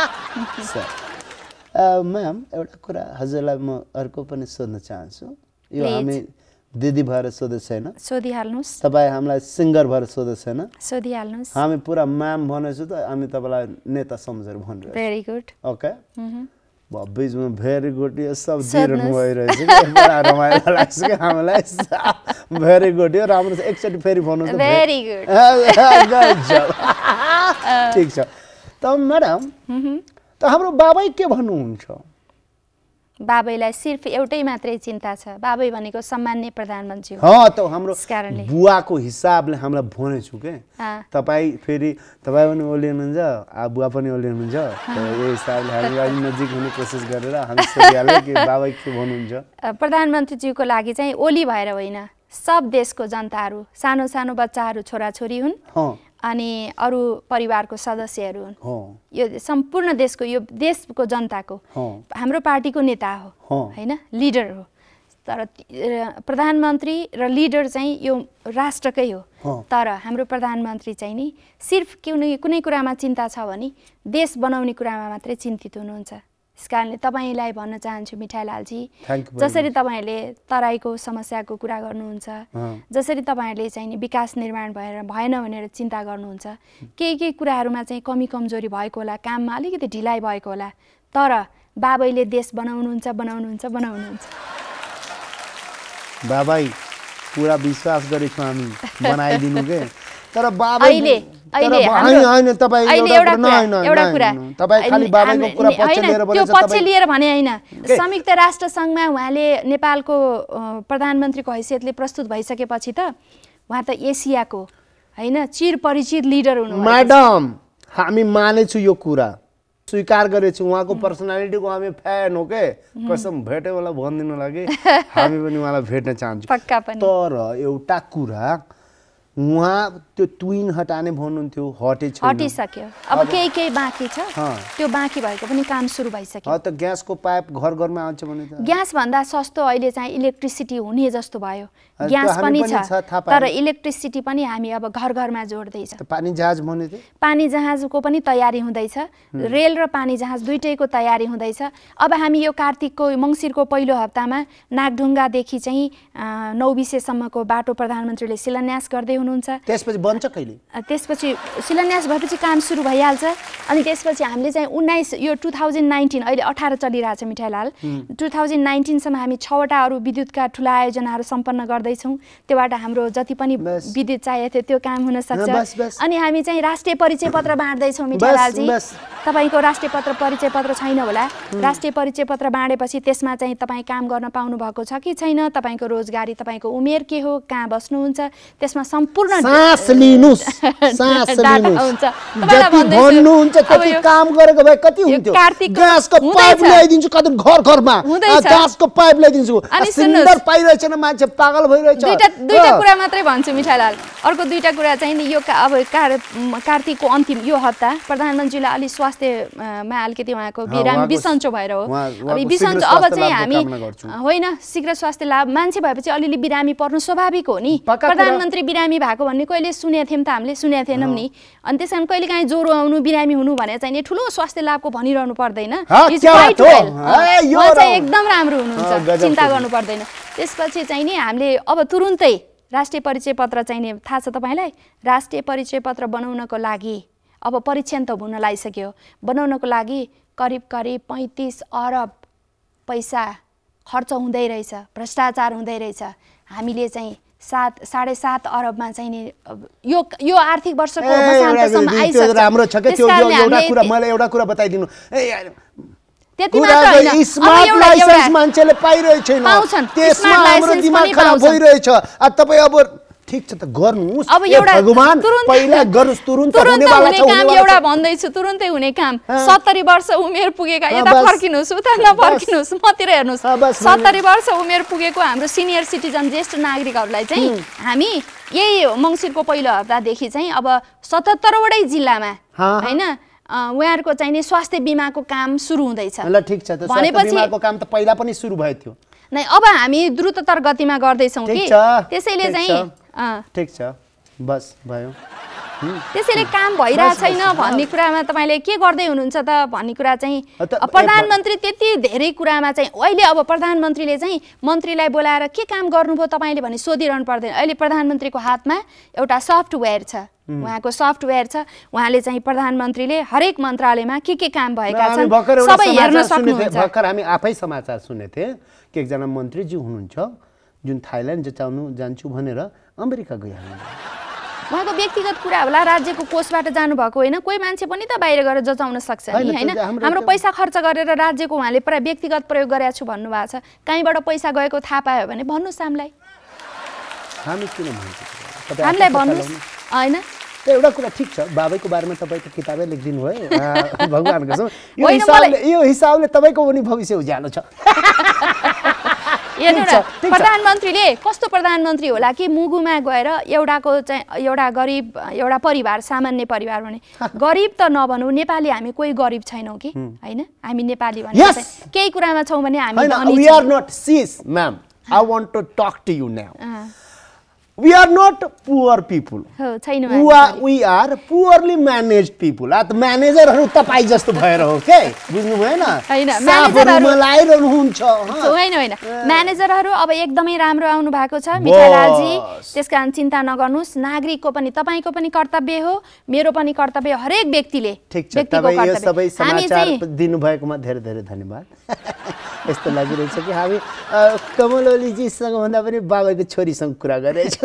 म्याम एउटा कुरा हजुरलाई म अर्को पनि सोध्न चाहन्छु, यो हामी दिदी भएर सोधे छैन, सोधिहाल्नुहोस्। तपाईँ हामीलाई सिङ्गर भएर सोधे छैन, सोधिहाल्नुहोस्। हामी पुरा म्याम भनेछु त हामी तपाईँलाई नेता सम्झेर भनिरहेको। Very good, okay. बिचमा भेरी गुड यो सब दिइरहनु भइरहेछ कि बडा रमाइलो लाग्छ कि हामीलाई। भेरी गुड यो राम्रो छ, एकचोटि फेरि भन्नुहोस्। भेरी गुड, ठिक छ। त म्याडम त हाम्रो बाबै के भन्नुहुन्छ? बाबैलाई सिर्फ एउटै मात्रै चिन्ता छ, बाबै भनेको सम्मान्य प्रधानमन्त्री हो। हाँ त हाम्रो बुवाको हिसाबले हामीलाई भनेछु के तपाईँ फेरि तपाईँ पनि ओली हुनुहुन्छ, बुवा पनि ओली हुनुहुन्छ, यो हिसाबले हामी नजिक हुने कोसिस गरेर हामी सोधिहाल्यौँ कि बाबा के भन्नुहुन्छ। प्रधानमन्त्रीज्यूको लागि चाहिँ ओली भएर होइन, सब देशको जनताहरू, सानो सानो बच्चाहरू छोराछोरी हुन् अनि अरू परिवारको सदस्यहरू हुन् हो यो सम्पूर्ण देशको यो देशको जनताको हाम्रो पार्टीको नेता हो हैन लिडर हो तर प्रधानमन्त्री र लिडर चाहिँ यो राष्ट्रकै हो तर हाम्रो प्रधानमन्त्री चाहिँ नि सिर्फ कुनै कुनै कुरामा चिन्ता छ भने देश बनाउने कुरामा मात्रै चिन्तित हुनुहुन्छ त्यसकारणले तपाईलाई भन्न चाहन्छु मिठाईलालजी जसरी तपाईहरुले तराईको समस्याको कुरा गर्नुहुन्छ जसरी तपाईहरुले चाहिँ विकास निर्माण भएर भएन भनेर चिन्ता गर्नुहुन्छ केही केही कुराहरुमा चाहिँ कमी कमजोरी भएको होला काममा अलिकति ढिलाइ भएको होला तर बाबैले देश बनाउनुहुन्छ बनाउनुहुन्छ बनाउनुहुन्छ बाबाई पूरा विश्वास गरेछौं हामी बनाइदिनु के तर बाबा अहिले अहिले हैन तपाई एउटा कुरा एउटा कुरा तपाई खाली बाबाको कुरा पक्ष लिएर बोल्छ त्यो पक्ष लिएर भने हैन संयुक्त राष्ट्र संघमा उहाँले नेपालको प्रधानमन्त्रीको हैसियतले प्रस्तुत भइसकेपछि त उहाँ त एसियाको हैन चिरपरिचित लिडर हुनुहुन्छ म्याडम हामी मानेछु यो कुरा स्वीकार गरेछु उहाँको पर्सनालिटीको हामी फ्यान हो के कसम भेटे होला भन्दिनु लागि हामी पनि उहाँलाई भेट्न चाहन्छौँ पक्का पनि तर एउटा कुरा उहाँ त्यो ट्विन हटाने भन्नुहुन्थ्यो हटे छैन हटिसक्यो अब केही केही बाँकी छ त्यो बाँकी भएको पनि काम सुरु भइसक्यो त ग्यासको पाइप घर घरमा आउँछ भने त ग्यास भन्दा सस्तो अहिले चाहिँ इलेक्ट्रिसिटी हुने जस्तो भयो ग्यास पनि छ तर इलेक्ट्रिसिटी पनि हामी अब घर घरमा जोड्दै छ पानी जहाज भने त पानी जहाजको पनि तयारी हुँदैछ रेल र पानी जहाज दुईटैको तयारी हुँदैछ अब हामी यो कार्तिकको मंसिरको पहिलो हप्तामा नागढुङ्गादेखि चाहिँ नौबिसेसम्मको बाटो प्रधानमन्त्रीले शिलान्यास गर्दै हुनुहुन्छ त्यसपछि बन्छ कहिले त्यसपछि शिलान्यास भएपछि काम सुरु भइहाल्छ अनि त्यसपछि हामीले चाहिँ उन्नाइस यो टु थाउजन्ड नाइन्टिन अहिले अठार चलिरहेछ मिठाईलाल टु थाउजन्ड नाइन्टिन सम्म हामी छवटा अरू विद्युतका ठुला आयोजनाहरू सम्पन्न गर्दैछौँ त्योबाट हाम्रो जति पनि विद्युत चाहिएको थियो त्यो काम हुन सक्छ अनि हामी चाहिँ राष्ट्रिय परिचय पत्र बाँड्दैछौँ मिठाईलालजी तपाईको राष्ट्रिय पत्र परिचय पत्र छैन होला राष्ट्रिय परिचय पत्र बाँडेपछि त्यसमा चाहिँ तपाईँ काम गर्न पाउनु भएको छ कि छैन तपाईको रोजगारी तपाईको उमेर के हो कहाँ बस्नुहुन्छ त्यसमा सम्पूर्ण सास लिनुस् सास लिनुस् जति भन्नुहुन्छ त्यति काम गरेको भए कति हुन्थ्यो ग्यासको पाइप ल्याइदिन्छु कति घर घरमा ग्यासको पाइप ल्याइदिन्छु सिलिन्डर पाइरहेछ न मान्छे पागल भइरहेछ दुईटा दुईटा कुरा मात्रै भन्छु मिठाईलाल अर्को दुईटा कुरा चाहिँ नि यो अब कार्तिकको अन्तिम यो हप्ता प्रधानमन्त्रीलाई अलि स्वास्थ्यमा अलिकति उहाँको बिरामी बिसन्चो भएर हो अब बिसन्चो अब चाहिँ हामी होइन शीघ्र स्वास्थ्य लाभ मान्छे भएपछि अलिअलि बिरामी पर्नु स्वाभाविक हो नि प्रधानमन्त्री बिरामी भएको भन्ने कहिले सुनेको थियौँ त हामीले सुनेको थिएनौँ नि अनि त्यस कारण कहिले काहीँ ज्वरो आउनु बिरामी हुनु भने चाहिँ नि ठुलो स्वास्थ्य लाभको भनिरहनु पर्दैन एकदम राम्रो हुनुहुन्छ चिन्ता गर्नु पर्दैन त्यसपछि चाहिँ नि हामीले अब तुरुन्तै राष्ट्रिय परिचय पत्र चाहिने थाहा छ तपाईलाई राष्ट्रिय परिचय पत्र बनाउनको लागि अब परीक्षण त हुन लागिसक्यो बनाउनको लागि करिब करिब पैँतिस अरब पैसा खर्च हुँदै रहेछ भ्रष्टाचार हुँदै रहेछ हामीले चाहिँ सात साढे सात अरबमा चाहिँ नि यो यो आर्थिक वर्षको मसान्तसम्म आइसक्यो राम्रो छ के त्यो एउटा कुरा मलाई एउटा कुरा बताइदिनु त्यति मात्र हैन स्मार्ट लाइसेन्स मान्छेले पाइरहेछ छैन त्यसमा हाम्रो दिमाग खराब भइरहेछ अब तपाई अब ठीक छ त गर्नुस् अब एउटा भगवान पहिला गर्नुस् तुरुन्त हुने वाला छ काम एउटा भन्दै छु तुरुन्तै हुने काम सत्तरी वर्ष उमेर पुगेका यता फर्किनुस् उता नफर्किनुस् मतिर हेर्नुस् सत्तरी वर्ष उमेर पुगेको हाम्रो सिनियर सिटिजन ज्येष्ठ नागरिकहरूलाई चाहिँ हामी यही मंसिरको पहिलो हप्तादेखि चाहिँ अब सतहत्तर वटै जिल्लामा हैन उहाँहरुको चाहिँ नि स्वास्थ्य बीमाको काम सुरु हुँदैछ ल ठीक छ त स्वास्थ्य बीमाको काम त पहिला पनि सुरु भयो थियो नै अब हामी द्रुततर गतिमा गर्दै छौं कि त्यसैले चाहिँ ठीक छ बस भयो त्यसैले काम भइरा छैन भन्ने कुरामा तपाईले के गर्दै हुनुहुन्छ त भन्ने कुरा चाहिँ प्रधानमन्त्री त्यति धेरै कुरामा चाहिँ अहिले अब प्रधानमन्त्रीले चाहिँ मन्त्रीलाई बोलाएर के काम गर्नुभयो तपाईले भनी सोधिरहनु पर्दैन अहिले प्रधानमन्त्रीको हातमा एउटा सफ्टवेयर छ उहाँको सफ्टवेयर छ उहाँले चाहिँ प्रधानमन्त्रीले हरेक मन्त्रालयमा के के काम भएका छन् सबै हेर्न सक्नुहुन्छ भर्खर हामी आफै समाचार सुनेको थिए कि एकजना मन्त्रीजी हुनुहुन्छ जुन थाइल्यान्ड जचाउनु जान्छु भनेर अमेरिका गइहाल्नु उहाँको व्यक्तिगत कुरा होला राज्यको कोषबाट जानु भएको होइन कोही मान्छे पनि त बाहिर गएर जचाउन सक्छ नि हैन हाम्रो पैसा खर्च गरेर राज्यको उहाँले पुरा व्यक्तिगत प्रयोग गरेको छु भन्नु भएको छ कहीँबाट पैसा गएको थाहा पायो भने भन्नुस् हामीलाई हामी किन भन्छौँ हामीलाई भन्नुस् हैन एउटा कुरा ठीक छ बाबैको बारेमा तपाईको किताबै लेखिदिनु भयो भगवानको कसम यो हिसाबले यो हिसाबले तपाईको पनि भविष्य उज्यालो छ हेर्नु न प्रधानमन्त्रीले कस्तो प्रधानमन्त्री होला कि मुगुमा गएर एउटाको चाहिँ एउटा गरिब एउटा परिवार सामान्य परिवार भने गरिब त नभनौँ नेपाली हामी कोही गरिब छैनौँ कि होइन हामी नेपाली भने केही कुरामा छौँ भने हामी धनी we are not sis ma'am I want to talk to you now we are not poor people हो छैन we are, we are poorly managed people त म्यानेजरहरू तपाई जस्तो भएर हो के बुझ्नु भएन हैन म्यानेजरहरू लगाइरहनु हुन्छ होइन होइन म्यानेजरहरू अब एकदमै राम्रो आउनु भएको छ मिठालालजी त्यसकारण चिन्ता नगर्नुस् नागरिकको पनि तपाईको पनि कर्तव्य हो मेरो पनि कर्तव्य हरेक व्यक्तिले व्यक्तिको कर्तव्य यो सबै समाचार दिनु भएकोमा धेरै धेरै धन्यवाद यस्तो लागिरहेछ कि हामी कमल ओलीजीसँग भन्दा पनि बाबाको छोरीसँग कुरा गरिरहेछौँ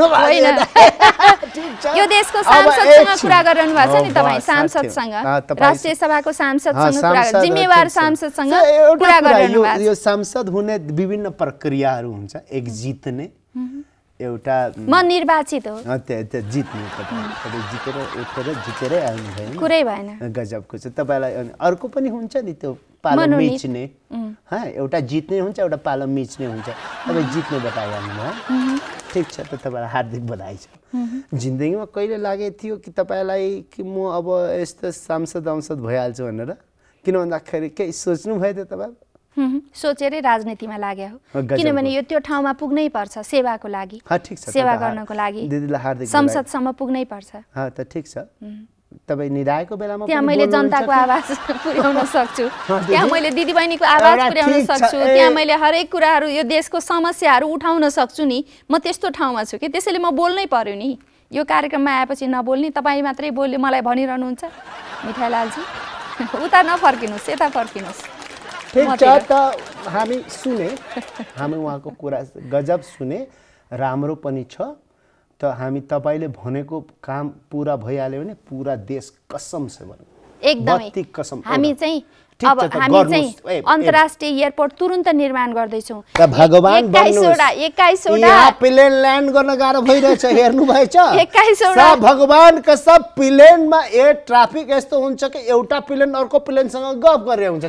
यो देशको सांसदसँग कुरा गरिरहनु भएको छ नि तपाईँ सांसदसँग राष्ट्रिय सभाको सांसदसँग कुरा जिम्मेवार सांसदसँग कुरा गरिरहनु भएको छ यो सांसद हुने विभिन्न प्रक्रियाहरू हुन्छ एक जित्ने एउटा म निर्वाचित हो त्यो जित्ने तपाईँ जितेर उठेर जितेरै आउनु भएन कुरै भएन गजबको छ तपाईँलाई अर्को पनि हुन्छ नि त्यो पालो मिच्ने हा एउटा जित्ने हुन्छ एउटा पालो मिच्ने हुन्छ तपाईँ जित्नेबाट आइहाल्नु भयो ठिक छ त तपाईँलाई हार्दिक बधाई छ जिन्दगीमा कहिले लागेको थियो कि तपाईँलाई कि म अब यस्तो सांसद अंसद भइहाल्छु भनेर किन भन्दाखेरि केही सोच्नु भयो त तपाईँ सोचेरै राजनीतिमा लाग्यो हो किनभने यो त्यो ठाउँमा पुग्नै पर्छ सेवाको लागि सेवा गर्नको लागि दिदीलाई हार्दिक संसदसम्म पुग्नै पर्छ हा त ठिक छ तपाईँ निराएको बेलामा त्यहाँ मैले जनताको आवाज पुर्याउन सक्छु त्यहाँ मैले दिदीबहिनीको आवाज पुर्याउन सक्छु त्यहाँ मैले हरेक कुराहरू यो देशको समस्याहरू उठाउन सक्छु नि म त्यस्तो ठाउँमा छु कि त्यसैले म बोल्नै पर्यो नि यो कार्यक्रममा आएपछि नबोल्ने तपाईँ मात्रै बोल्ने मलाई भनिरहनुहुन्छ मिठालालजी उता नफर्किनुहोस् यता फर्किनुहोस् ठिक छ त हामी सुने हामी उहाँको कुरा गजब सुने राम्रो पनि छ त हामी तपाईले भनेको काम पूरा भइहाल्यो भने पूरा देश कसम से भनौं एकदमै कसम हामी चाहिँ अब हामी चाहिँ अन्तर्राष्ट्रिय एयरपोर्ट तुरुन्त निर्माण गर्दै छौं त भगवान भन्नुस् एक्काइस वटा यहाँ प्लेन ल्यान्ड गर्न गाह्रो भइरहेछ हेर्नु भएछ एक्काइस वटा सब भगवान का सब प्लेनमा एयर ट्राफिक यस्तो हुन्छ कि एउटा प्लेन अर्को प्लेनसँग गफ गरेर हुन्छ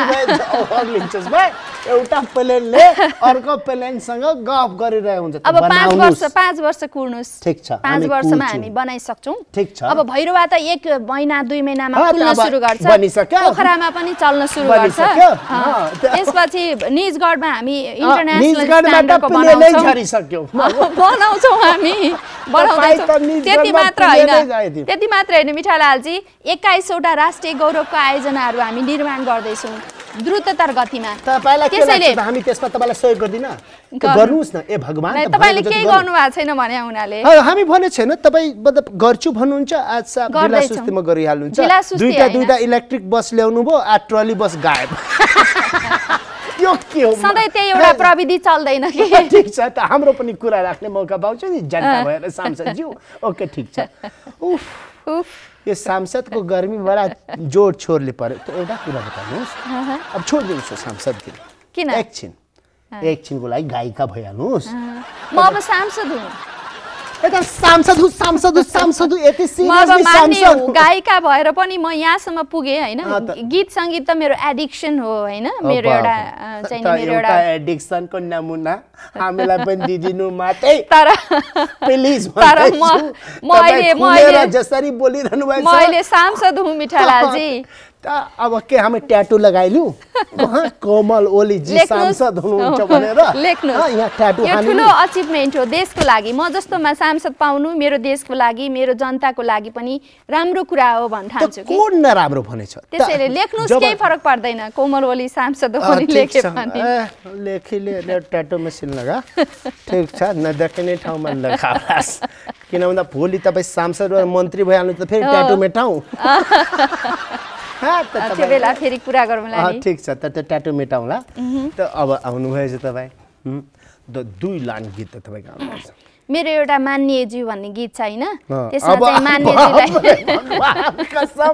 लिन्छस् भाइ एउटा प्लेनले अर्को प्लेनसँग गफ गरिरहेको हुन्छ अब पाँच वर्ष पाँच वर्ष कुर्नुस् ठीक छ पाँच वर्षमा हामी बनाइ सक्छौं ठीक छ अब भैरवा त एक महिना दुई महिनामा खुल्न सुरु गर्छ बनिसक्यो पोखरामा पनि चल्न सुरु गर्छ त्यसपछि निजगढमा हामी इन्टरनेशनल स्ट्यान्डर्डको बनाउँछौं बनाउँछौं हामी बनाउँदैछौं त्यति मात्र हैन त्यति मात्र हैन मिठालालजी एक्काइस वटा राष्ट्रिय गौरवको आयोजनाहरू हामी निर्माण गर्दै छौं द्रुततर गतिमा तपाईलाई के लाग्छ हामी त्यसमा तपाईलाई सहयोग गर्दिन गर्नुस् न ए भगवान तपाईले के गर्नु भएको छैन भने उनीले हामी भने छैन तपाई मतलब गर्छु भन्नुहुन्छ आज सा ढिला सुस्तीमा गरिहाल्नुहुन्छ दुईटा दुईटा इलेक्ट्रिक बस ल्याउनु भो आ ट्रली बस गायब यो के हो सधैँ त्यही एउटा प्रविधि चल्दैन कि ठीक छ त हाम्रो पनि कुरा राख्ने मौका पाउँछ नि जनता भएर सांसद ज्यू ओके ठीक छ उफ उफ यो सांसदको गर्मी बडा जोड छोरले पर्यो त एउटा कुरा बताउनुस् अब छोड दिनुस् सांसद किन एकछिन एकछिनको लागि गायिका भइहाल्नुस् म अब सांसद हुँ एता सांसद हुँ सांसद हुँ सांसद हुँ यति सिरियसली सांसद गायिका भएर पनि म यहाँसम्म पुगे हैन गीत संगीत त मेरो एडिक्सन हो हैन मेरो एउटा चाहिँ मेरो एउटा एडिक्सनको नमुना हामीलाई पनि दिदिनु मात्रै तर प्लिज तर म म अहिले म अहिले जसरी बोलिरहनु भएको छ म अहिले सांसद हुँ मिठालालजी अब के हामी ट्याटू लगाइलु कमल ओली जी सांसद हुनुहुन्छ भनेर लेख्नु यहाँ ट्याटू यो ठुलो अचिभमेन्ट हो देशको लागि म जस्तोमा सांसद पाउनु मेरो देशको लागि मेरो जनताको लागि पनि राम्रो कुरा हो भन्न ठान्छु कि कोन नराम्रो भनेछ त्यसैले लेख्नुस् केही फरक पर्दैन कोमल ओली सांसद हो भने लेखे पनि लेखिले ट्याटू मसिन लगा ठीक छ नदेखिने ठाउँमा लगालास किन भन्दा भोलि तपाई सांसद वा मन्त्री भइहाल्नु त फेरि ट्याटू मेटाऊ हा त त्यो बेला फेरि कुरा गरौँला नि ठीक छ त ट्याटू मेटाउँला त अब आउनु भएछ तपाई द दुई लाइन गीत त तपाई गाउनुहुन्छ मेरो एउटा मान्यज्यू भन्ने गीत छ हैन त्यसमा चाहिँ मान्यज्यूलाई कसम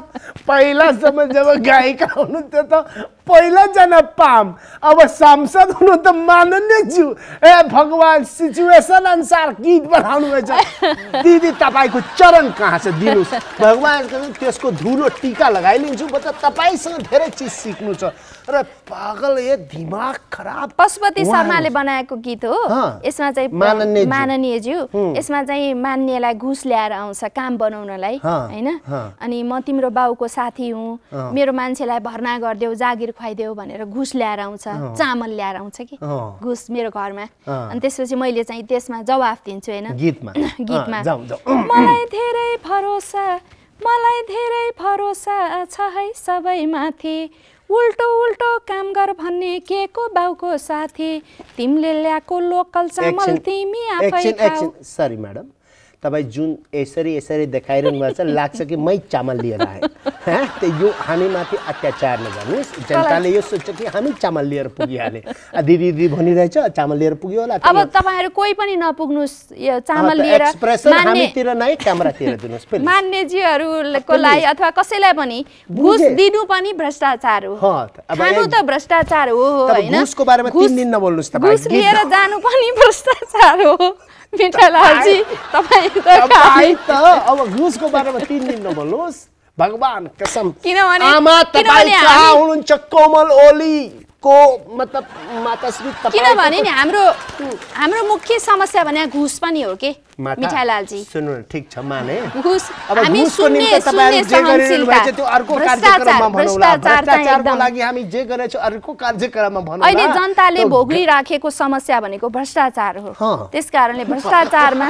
पहिलासम्म जब गायिका हुनुहुन्थ्यो त पहिलाजना पाम अब सांसद हुनु त माननीयज्यू ए भगवान सिचुएसन अनुसार गीत बनाउनु भएछ दिदी तपाईँको चरण कहाँ छ दिनुहोस् भगवान त्यसको धुलो टीका लगाइलिन्छु म त तपाईँसँग धेरै चिज सिक्नु छ र पागल ए दिमाग खराब पशुपति शर्माले बनाएको गीत हो यसमा चाहिँ माननीयज्यू यसमा चाहिँ मान्नेलाई घुस ल्याएर आउँछ काम बनाउनलाई हैन अनि म तिम्रो बाउको साथी हुँ मेरो मान्छेलाई भर्ना गरिदेऊ जागिर खुवाइदेऊ भनेर घुस ल्याएर आउँछ चामल ल्याएर आउँछ कि घुस मेरो घरमा अनि त्यसपछि मैले चाहिँ त्यसमा जवाफ दिन्छु हैन गीतमा गीतमा मलाई धेरै भरोसा मलाई धेरै भरोसा छ है सबैमाथि उल्टो उल्टो काम गर भन्ने के को बाउको साथी तिमीले ल्याएको लोकल चामल तिमी आफै खाऊ सरी म्याडम तपाईँ जुन यसरी यसरी देखाइरहनु भएको छ लाग्छ कि मै चामल लिएर आएँ हाँ त यो हामीमाथि अत्याचार नगर्नुहोस् जनताले यो सोच्छ कि हामी चामल लिएर पुगिहाले दिदी दिदी भनिरहेछ चामल लिएर पुग्यो होला अब तपाईँहरू कोही पनि नपुग्नुहोस् यो चामल लिएर हामीतिर नै क्यामेरातिर दिनुहोस् प्लिज मान्यजीहरूको लागि अथवा कसैलाई पनि घुस दिनु पनि भ्रष्टाचार हो खानु त भ्रष्टाचार हो हैन घुसको बारेमा तीन दिन नबोल्नुस् तपाईँ घुस लिएर जानु पनि भ्रष्टाचार हो मिठालालजी तपाईँ त तपाईँ त अब घुसको बारेमा तीन दिन नबोल्नुहोस् भगवान कसम किनभने आमा तपाईँ कहाँ हुनुहुन्छ कोमल ओली को मतलब माताश्री तपाईँ किनभने नि हाम्रो हाम्रो मुख्य समस्या भने घुस पनि हो के मिठालालजी सुन्नु न ठीक छ माने घुस अब हामी घुसको निम्ति तपाईहरु जे गरिरहनु भएको छ त्यो अर्को कार्यक्रममा भनौँला भ्रष्टाचारको लागि हामी जे गरेछौँ अर्को कार्यक्रममा भनौँला अहिले जनताले भोगिराखेको समस्या भनेको भ्रष्टाचार हो त्यसकारणले भ्रष्टाचारमा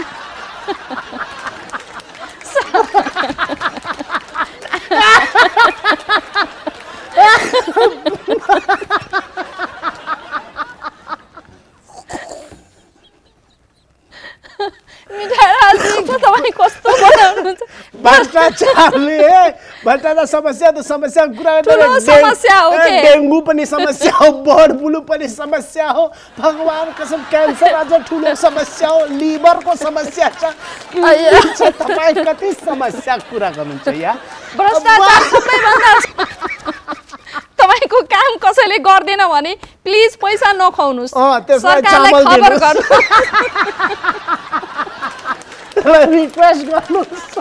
भ्रष्टाचारले भ्रष्टाचार समस्या त समस्या कुरा डेङ्गु पनि समस्या हो बर्ड फ्लू पनि समस्या हो भगवान कसम क्यान्सर अझ ठुलो समस्या हो लिभरको समस्या छ तपाईँ कति समस्या कुरा गर्नुहुन्छ यहाँ भ्रष्टाचार सबैभन्दा तपाईको काम कसैले गर्दैन भने प्लिज पैसा नखाउनुस् सरकारलाई खबर गर्नु रिक्वेस्ट गर्नुस्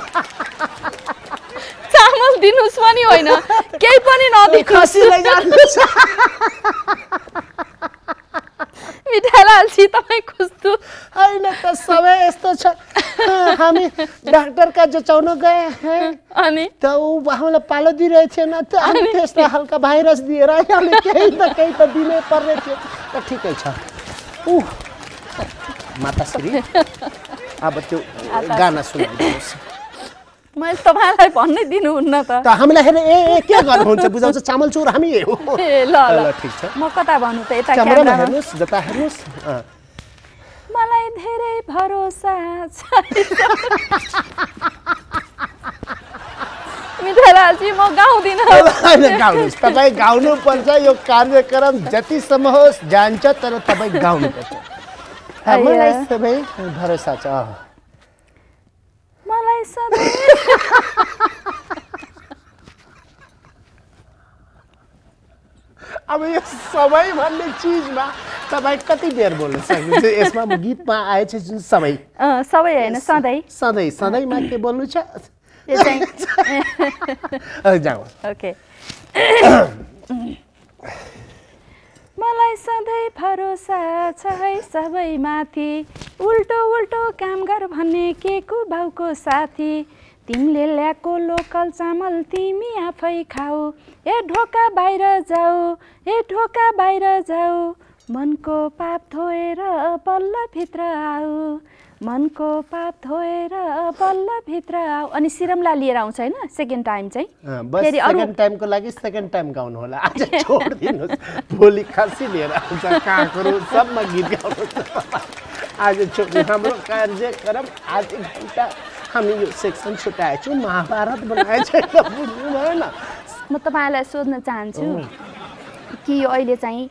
चामल दिनुस् पनि होइन केही पनि नदिनु खसीलाई जानुस् मिठालालजी तपाईँ कस्तो हैन त सबै यस्तो छ हामी डाक्टर का जचाउन गए अनि त ऊ हामीलाई पालो दिइरहेको थिएन त अनि त्यसलाई हल्का भाइरस दिएर हामी केही त केही त दिनै पर्ने थियो त ठिकै छ ऊ माताश्री अब त्यो गाना सुनाइदिनुहोस् मैले तपाईँलाई भन्नै दिनुहुन्न त त हामीलाई हेर ए ए के गर्नुहुन्छ बुझाउँछ चामल चोर हामी हो ए ल ल ठीक छ म कता भन्नु त यता क्यामेरामा हेर्नुस् जता हेर्नुस् मलाई धेरै भरोसा छ मिठालालजी म गाउँदिन हैन गाउनुस् तपाईँ गाउनु पर्छ यो कार्यक्रम जतिसम्म होस् जान्छ तर तपाईँ गाउनु पर्छ मलाई सबै भरोसा छ मलाई सधैँ अब यो सबै भन्ने चिजमा तपाईँ कति बेर बोल्न सक्नुहुन्छ यसमा म गीतमा आएछ जुन सबै सबै होइन सधैँ सधैँ सधैँमा के बोल्नु छ जाऊ ओके मलाई सधैँ भरोसा छ है सबैमाथि उल्टो उल्टो काम गर भन्ने के को बाउको साथी तिमीले ल्याएको लोकल चामल तिमी आफै खाऊ ए ढोका बाहिर जाऊ ए ढोका बाहिर जाऊ मनको पाप धोएर बल्ल भित्र आऊ मनको पाप धोएर बल्ल भित्र आऊ अनि सिरमला लिएर आउँछ हैन सेकेन्ड टाइम चाहिँ फेरि अरु सेकेन्ड टाइमको लागि सेकेन्ड टाइम गाउनु होला आज छोड दिनुस् भोलि खसी लिएर आउँछ काकरु सबमा गीत गाउनु आज छोड हाम्रो कार्यक्रम आधी घण्टा हामी यो सेक्सन छुटाएछौँ महाभारत बनाएछौँ बुझ्नु भएन म तपाईलाई सोध्न चाहन्छु कि यो अहिले चाहिँ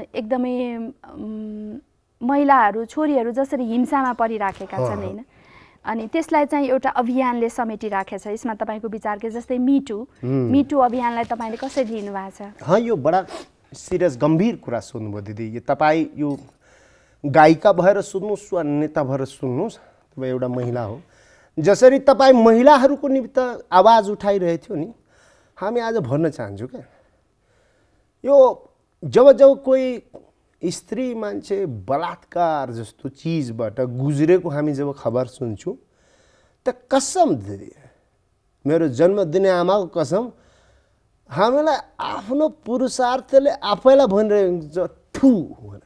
एकदमै महिलाहरू छोरीहरू जसरी हिंसामा परिराखेका छन् हैन अनि त्यसलाई चाहिँ एउटा अभियानले समेटिराखेको छ। यसमा तपाईँको विचार के? जस्तै मिटु मिटु अभियानलाई तपाईँले कसरी लिनु भएको छ? हाँ, यो बडा सिरियस गम्भीर कुरा सोध्नुभयो दिदी। यो तपाईँ यो गायिका भएर सुन्नुहोस् वा नेता भएर सुन्नुहोस्, तपाईँ एउटा महिला हो। जसरी तपाईँ महिलाहरूको निमित्त आवाज उठाइरहेको थियो नि, हामी आज भन्न चाहन्छौँ क्या, यो जब जब कोही स्त्री मान्छे बलात्कार जस्तो चिजबाट गुज्रेको हामी जब खबर सुन्छौँ, त कसम दिदी, मेरो जन्म दिने आमाको कसम, हामीलाई आफ्नो पुरुषार्थले आफैलाई भनिरहेको हुन्छ थु भनेर।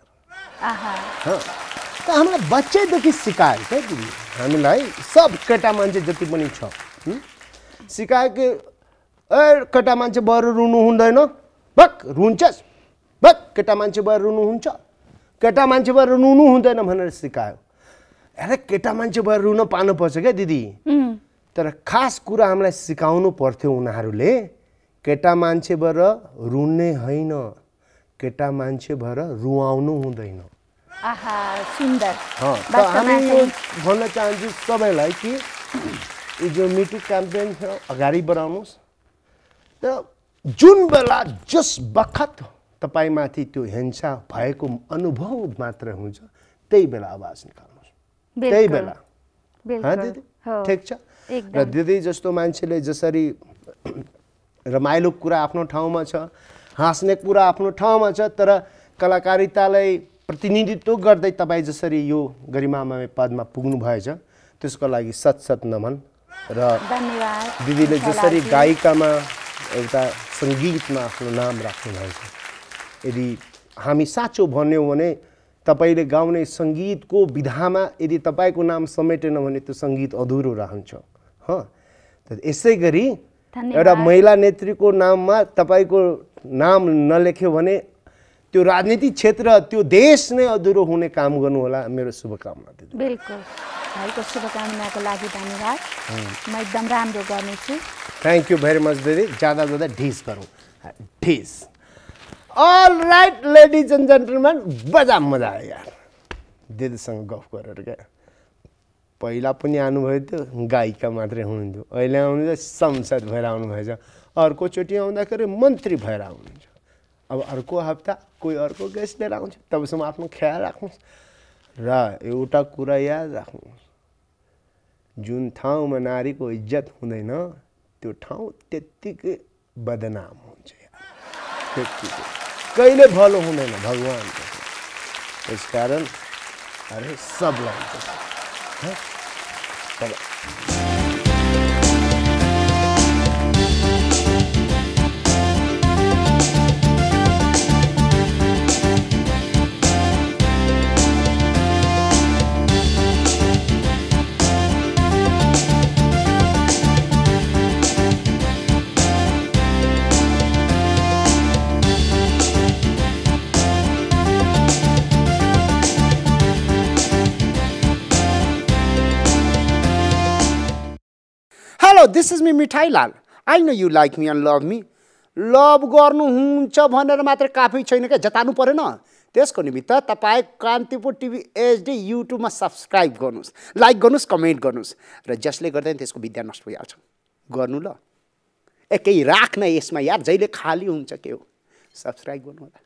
त हामीलाई बच्चैदेखि सिकायो क्या दिदी, हामीलाई सब केटा मान्छे जति पनि छ सिकायो कि ए केटा मान्छे भएर रुनु हुँदैन, बक रुन्छस्, बक केटा मान्छे भएर रुनु हुन्छ, केटा मान्छे भएर रुनु हुँदैन भनेर सिकायो। अरे केटा मान्छे भएर रुन पार्नुपर्छ क्या दिदी। तर खास कुरा हामीलाई सिकाउनु पर्थ्यो उनीहरूले, केटा मान्छे भएर रुने होइन, केटा मान्छे भएर रुवाउनु हुँदैन। आहा सुन्दर। हाँ, त हामी यो भन्न चाहन्छु सबैलाई कि यो जो मिटु क्याम्पेन छ अगाडि बढाउनुहोस्। त जुन बेला जस बखत तपाईँमाथि त्यो हिंसा भएको अनुभव मात्र हुन्छ, त्यही बेला आवाज निकाल्नुहोस्, त्यही बेला। हाँ दिदी, ठिक छ। र दिदी जस्तो मान्छेले जसरी रमाइलो कुरा आफ्नो ठाउँमा छ, हाँस्ने कुरा आफ्नो ठाउँमा छ, तर कलाकारितालाई प्रतिनिधित्व गर्दै तपाईँ जसरी यो गरिमामय पदमा पुग्नु भएछ, त्यसको लागि सत सत नमन। र धन्यवाद। दिदीले जसरी गायिकामा एउटा सङ्गीतमा आफ्नो नाम राख्नु भएछ, यदि हामी साँचो भन्यौँ भने तपाईँले गाउने सङ्गीतको विधामा यदि तपाईँको नाम समेटेन भने त्यो सङ्गीत अधुरो रहन्छ। हाँ, त यसै गरी एउटा महिला नेत्रीको नाममा तपाईँको नाम नलेख्यो भने त्यो राजनीतिक क्षेत्र, त्यो देश नै अधुरो हुने काम गर्नु होला। मेरो शुभकामना दिदी। बिल्कुल, भाइको शुभकामनाको लागि धन्यवाद। म एकदम राम्रो गर्नेछु। थ्याङ्क यू भेरी मच दिदी। ज्यादा ज्यादा ढिस गरौँ, ढिस। All right ladies and gentlemen, बजा मजा आयो यार दिदीसँग गफ गरेर। क्या पहिला पनि आउनुभयो त्यो गायिका मात्रै हुनुहुन्थ्यो, अहिले आउनुहुन्छ संसद भएर आउनुभएछ, अर्कोचोटि आउँदाखेरि मन्त्री भएर आउनुहुन्छ। अब अर्को हप्ता कोही अर्को गेस्ट लिएर आउँछ, तबसम्म आफ्नो ख्याल राख्नुहोस्। र एउटा कुरा याद राख्नुहोस्, जुन ठाउँमा नारीको इज्जत हुँदैन त्यो ठाउँ त्यत्तिकै बदनाम हुन्छ यार, त्यत्तिकै कहिले भलो हुँदैन भगवान्। त्यसकारण अरे सबलाई this is me Mithai Lal. I know you like me and love me. Love गर्नुहुन्छ भनेर मात्र काफी छैन क्या, जताउनु परेन। त्यसको निमित्त तपाईँ कान्तिपुर टिभी एचडी युट्युबमा सब्सक्राइब गर्नुहोस्, लाइक गर्नुहोस्, कमेन्ट गर्नुहोस्, र जसले गर्दैन त्यसको विद्या नष्ट भइहाल्छ। गर्नु ल, एकै राख्न यसमा यार, जहिले खाली हुन्छ के हो। सब्सक्राइब गर्नु होला।